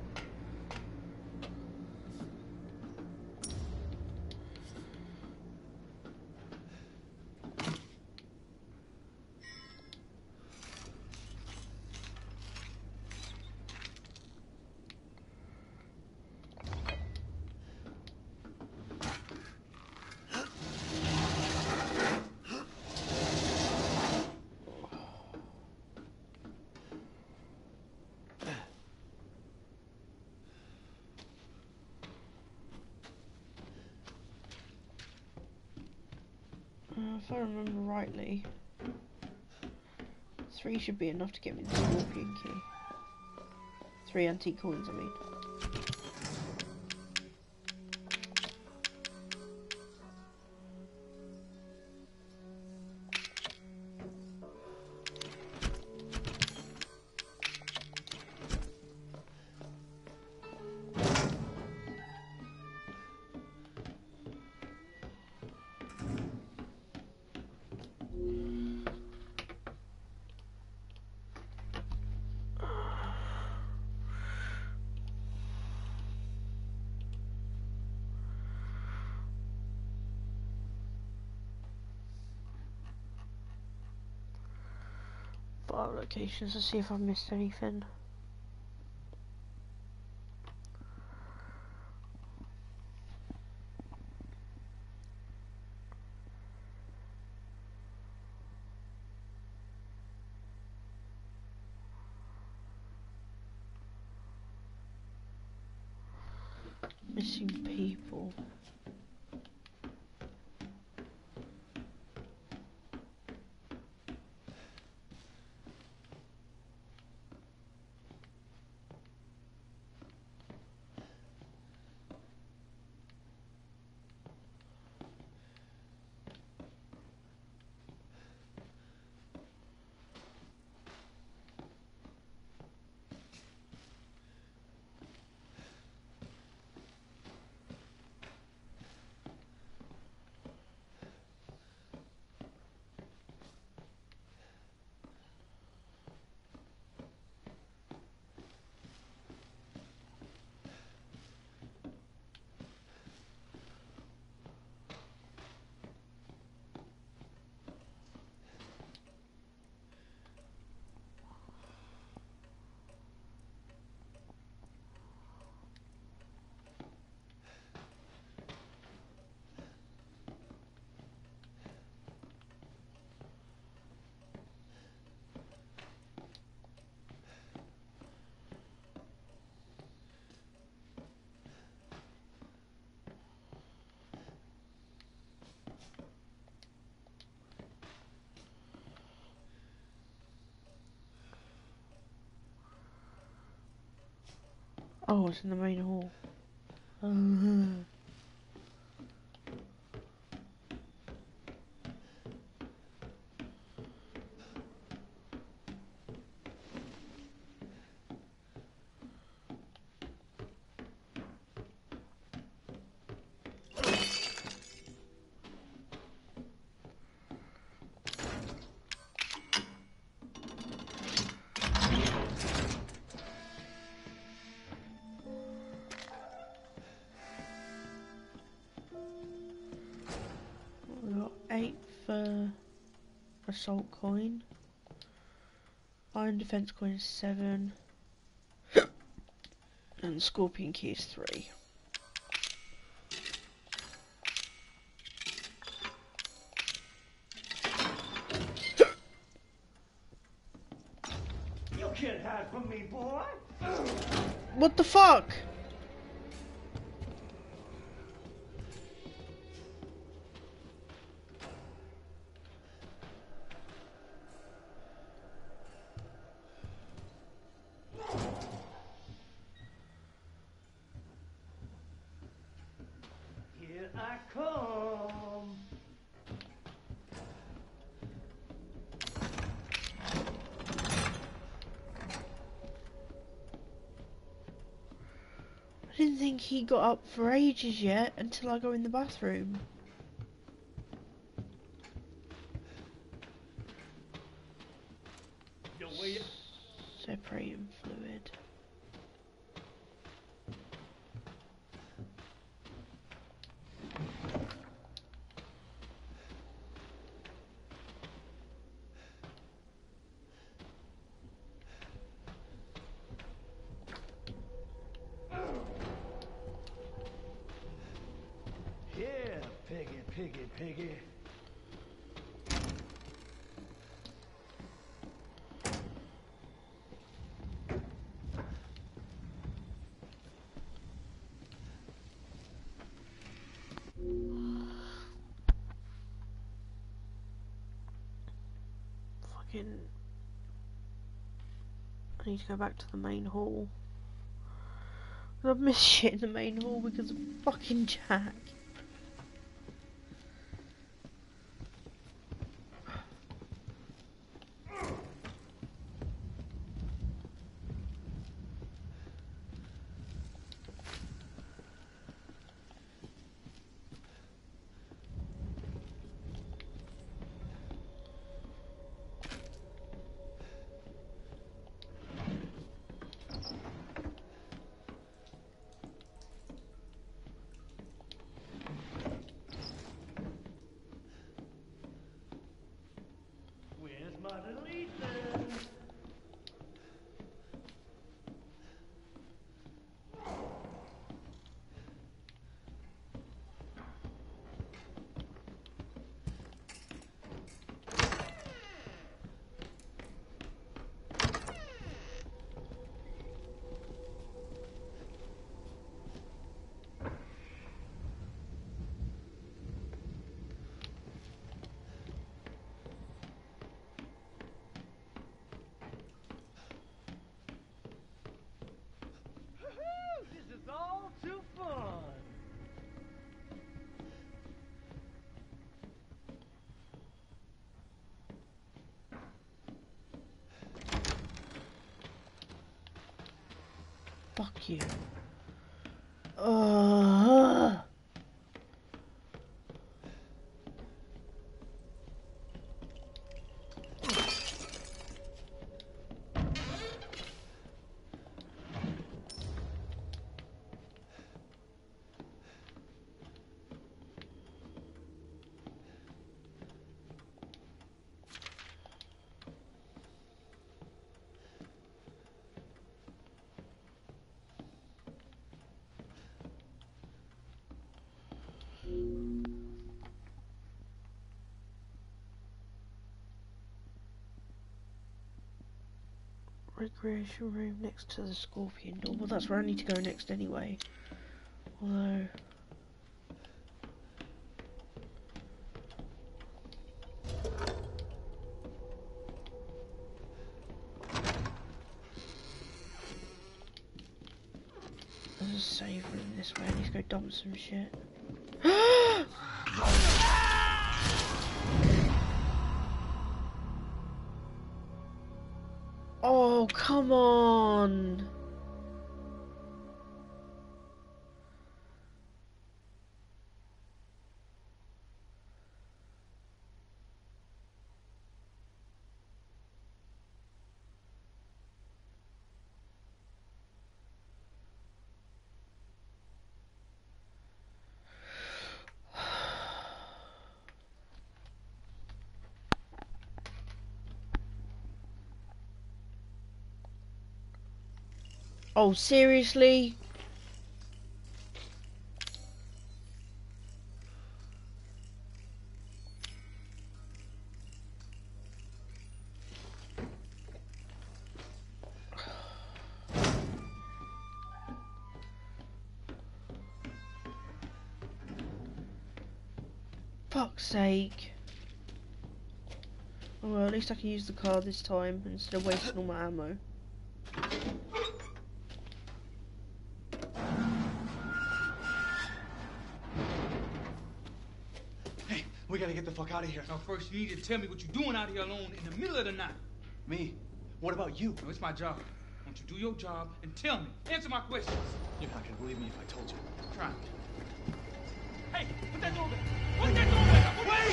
If I remember rightly, three should be enough to get me the Scorpion key. Three antique coins, I mean. File locations to see if I've missed anything. Missing people. Oh, it's in the main hall. Uh-huh. Eight for assault coin. Iron defense coin is seven. And scorpion key is three. You can't hide from me, boy. What the fuck? Here I come. think he got up for ages yet until I go in the bathroom. Yo, where you? Separating fluid. Yeah, piggy, piggy, piggy. Fucking... I need to go back to the main hall. I've missed shit in the main hall because of fucking Jack. Where's my little Ethan? This is all too fun. Fuck you. Ugh. Recreation room next to the scorpion door. Well, that's where I need to go next anyway. Although... There's a save room this way. I need to go dump some shit. Oh, come on! Oh, seriously? Fuck's sake. Oh, well, at least I can use the car this time instead of wasting all my ammo. Hey, we gotta get the fuck out of here. Now, first, you need to tell me what you're doing out here alone in the middle of the night. Me? What about you? No, it's my job. Won't you do your job and tell me? Answer my questions. You're not gonna believe me if I told you. Try me. Hey, put that door back. Put that door back. Wait!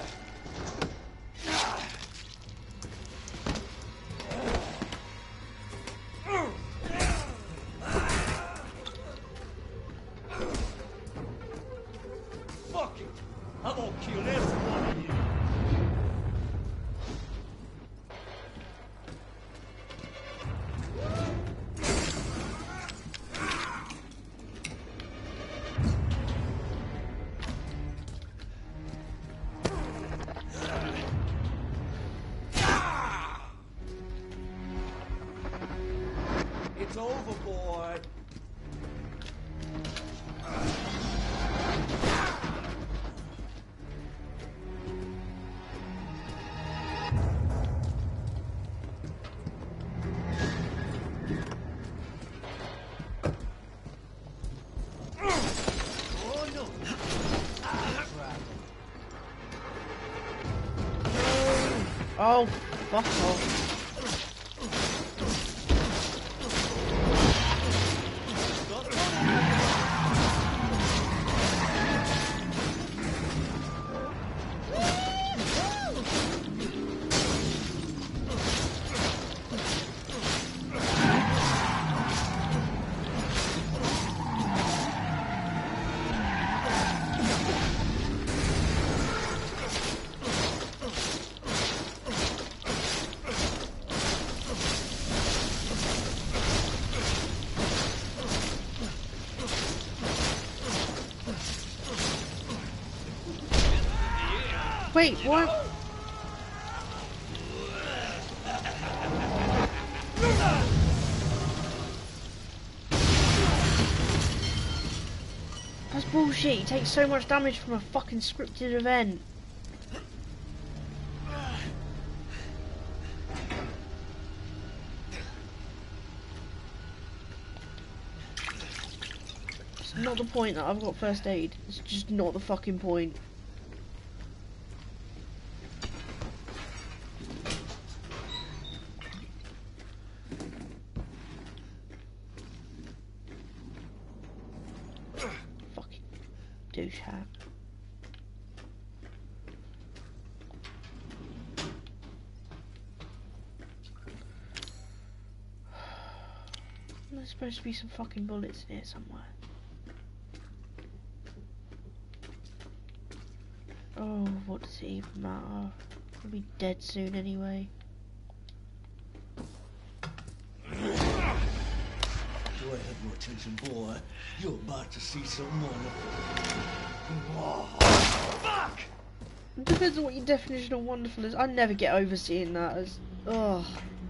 Fuck it! I'm gonna kill every one of you. It's overboard. Oh no! Oh, fuck off. Wait, what? That's bullshit. He takes so much damage from a fucking scripted event. It's not the point that I've got first aid. It's just not the fucking point. Douche hat. There's supposed to be some fucking bullets in here somewhere. Oh, what does it even matter? I'll be dead soon anyway. Do I have your attention, boy? You're about to see something wonderful. Oh, fuck! It depends on what your definition of wonderful is. I never get over seeing that as... Ugh.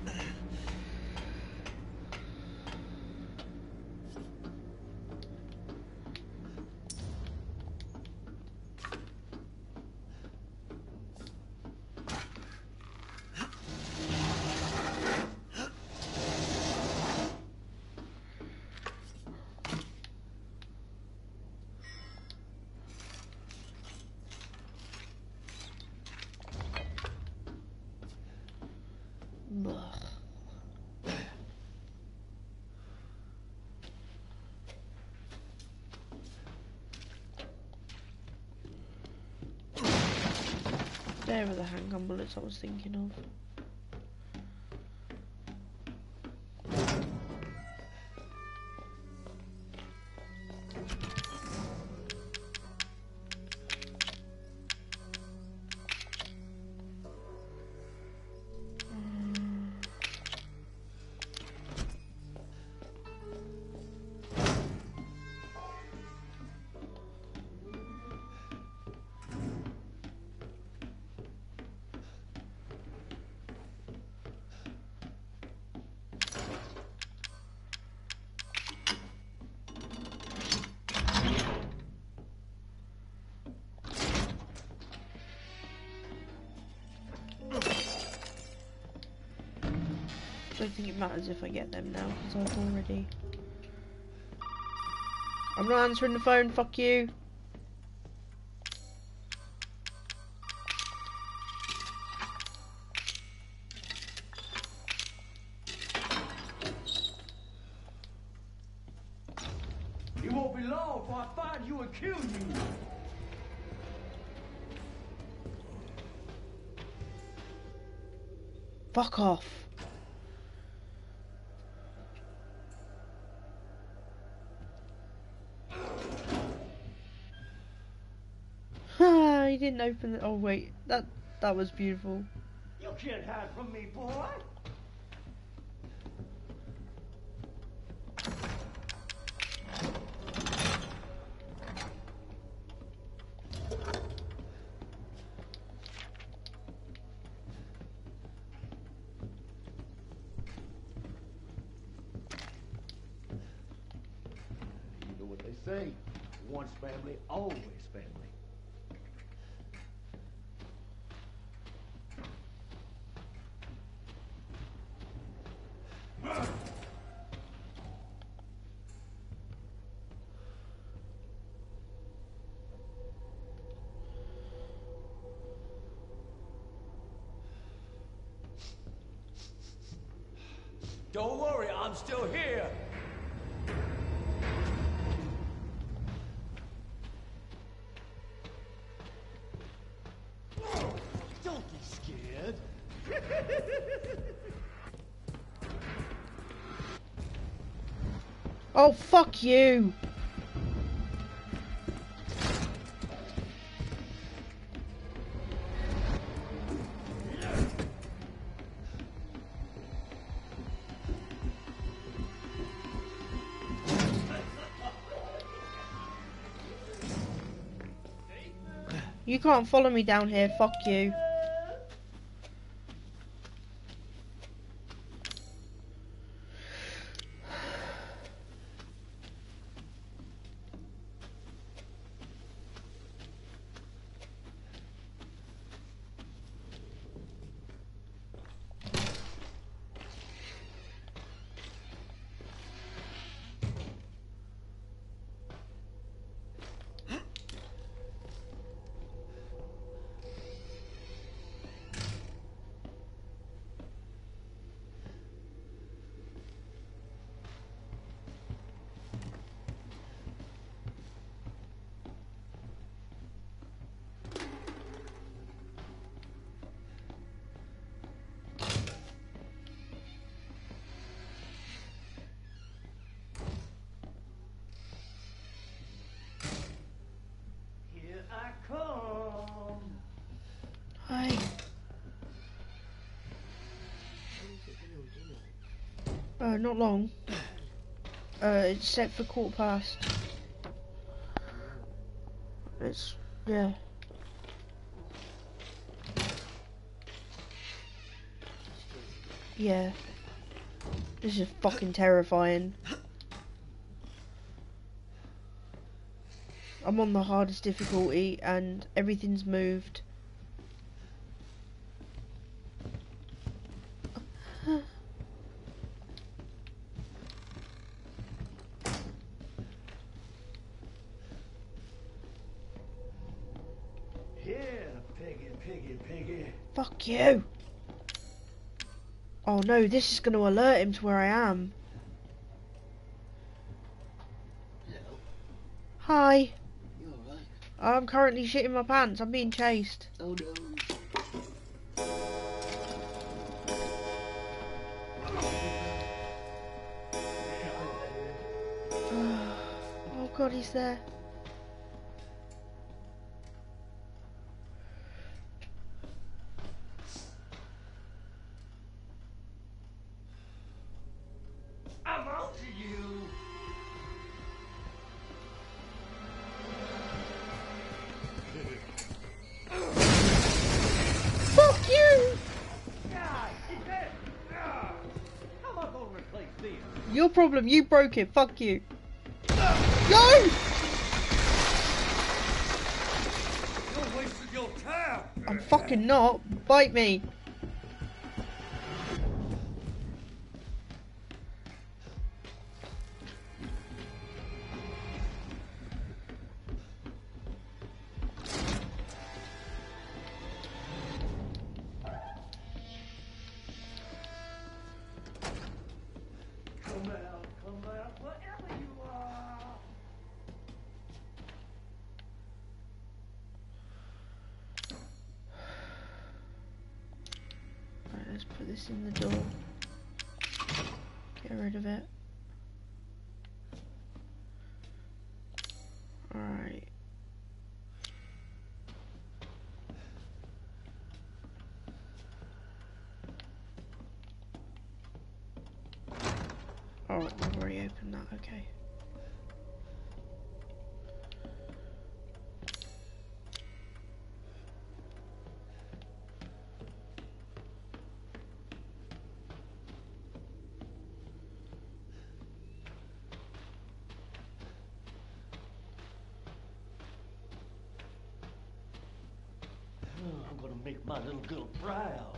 There are the handgun bullets I was thinking of. I don't think it matters if I get them now, because I've already... I'm not answering the phone, fuck you! door before I find you and kill you. Fuck off. He didn't open it. Oh wait, that that was beautiful. You can't hide from me, boy. You know what they say? Once family, always family. Don't worry, I'm still here. Don't be scared. Oh, fuck you. You can't follow me down here, fuck you. Here I come. Hi. Uh, not long. Uh, it's set for quarter past. It's, yeah. Yeah. This is fucking terrifying. I'm on the hardest difficulty and everything's moved. Here, piggy, piggy, piggy. Fuck you! Oh no, this is going to alert him to where I am. Hello. Hi. You alright? I'm currently shitting my pants. I'm being chased. Oh no. Oh god, he's there. I'm on to you. Fuck you! God, he's dead. Ah, how am I gonna replace this? Your problem, you broke it. Fuck you. Go! You're wasting your time. I'm fucking not. Bite me. Come out, come out, wherever you are. this in the door. Get rid of it. Alright. Oh, I've already opened that, okay. I'm gonna make my little girl proud.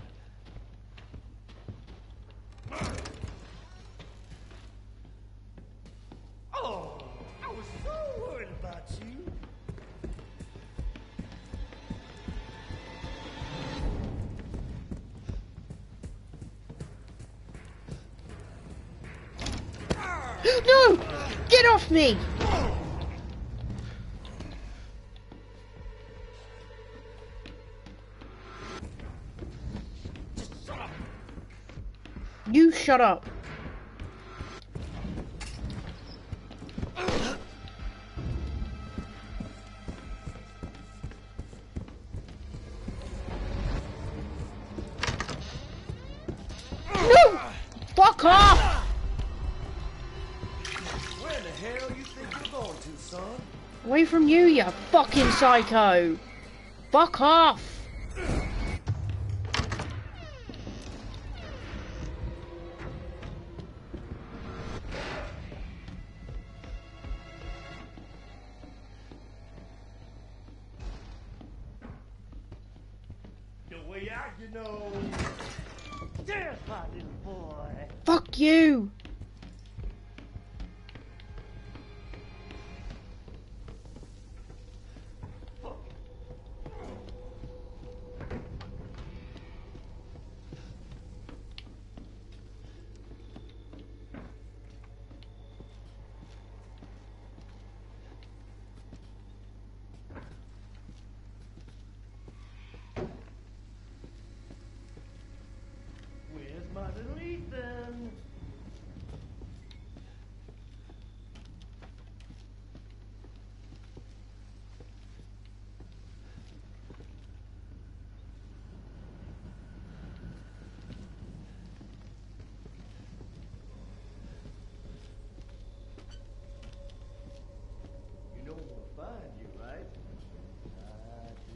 Oh, I was so worried about you. No! Get off me! You shut up. No! Fuck off! Where the hell you think you're going to, son? Away from you, you fucking psycho! Fuck off! The way out, you know. There's my little boy. Fuck you! Where's my little Ethan? You know we'll find you, right? I do.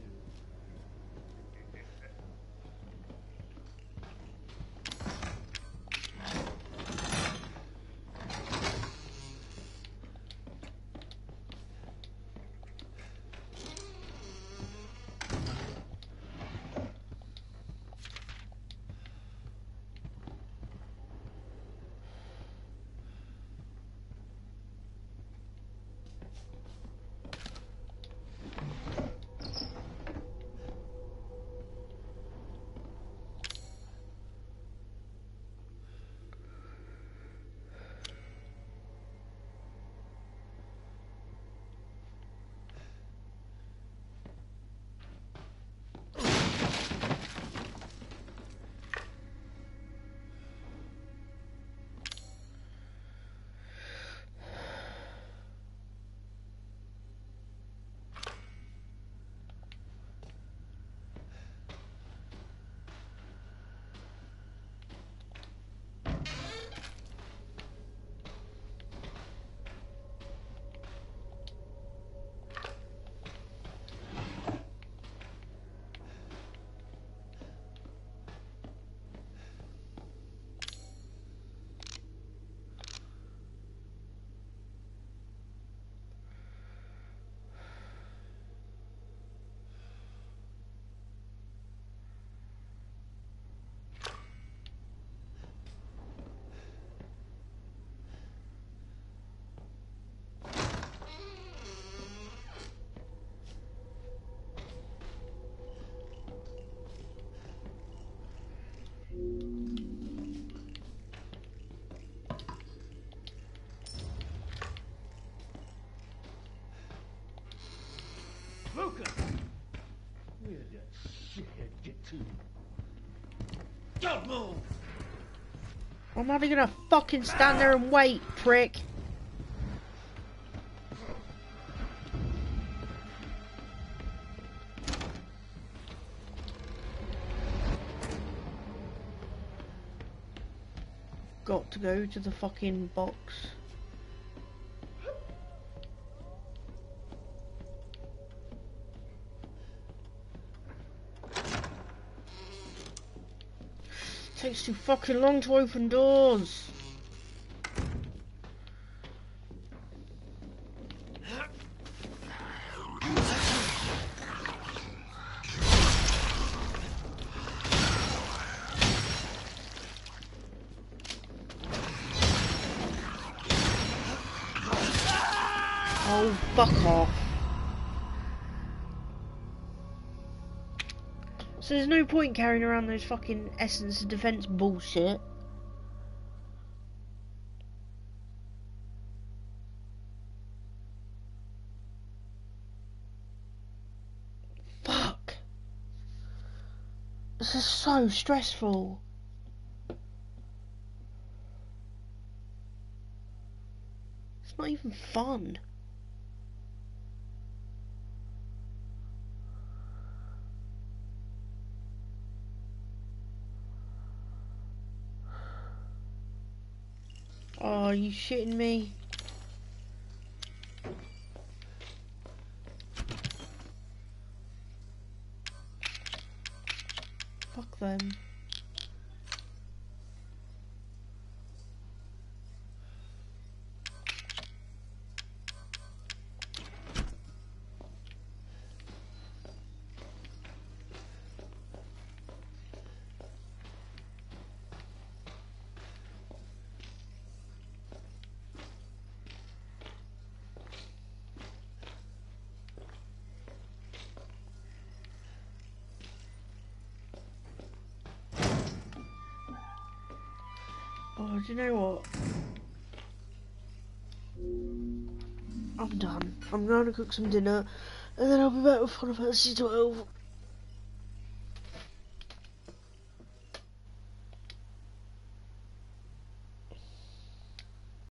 Lucas! Where did that shithead get to? Don't move! I'm not gonna fucking stand there and wait, prick. Got to go to the fucking box. Takes too fucking long to open doors. Oh, fuck off. So there's no point carrying around those fucking essence of defense bullshit. Fuck. This is so stressful. It's not even fun. Oh, are you shitting me? Fuck them. Oh, do you know what? I'm done. I'm going to cook some dinner, and then I'll be back with Final Fantasy twelve.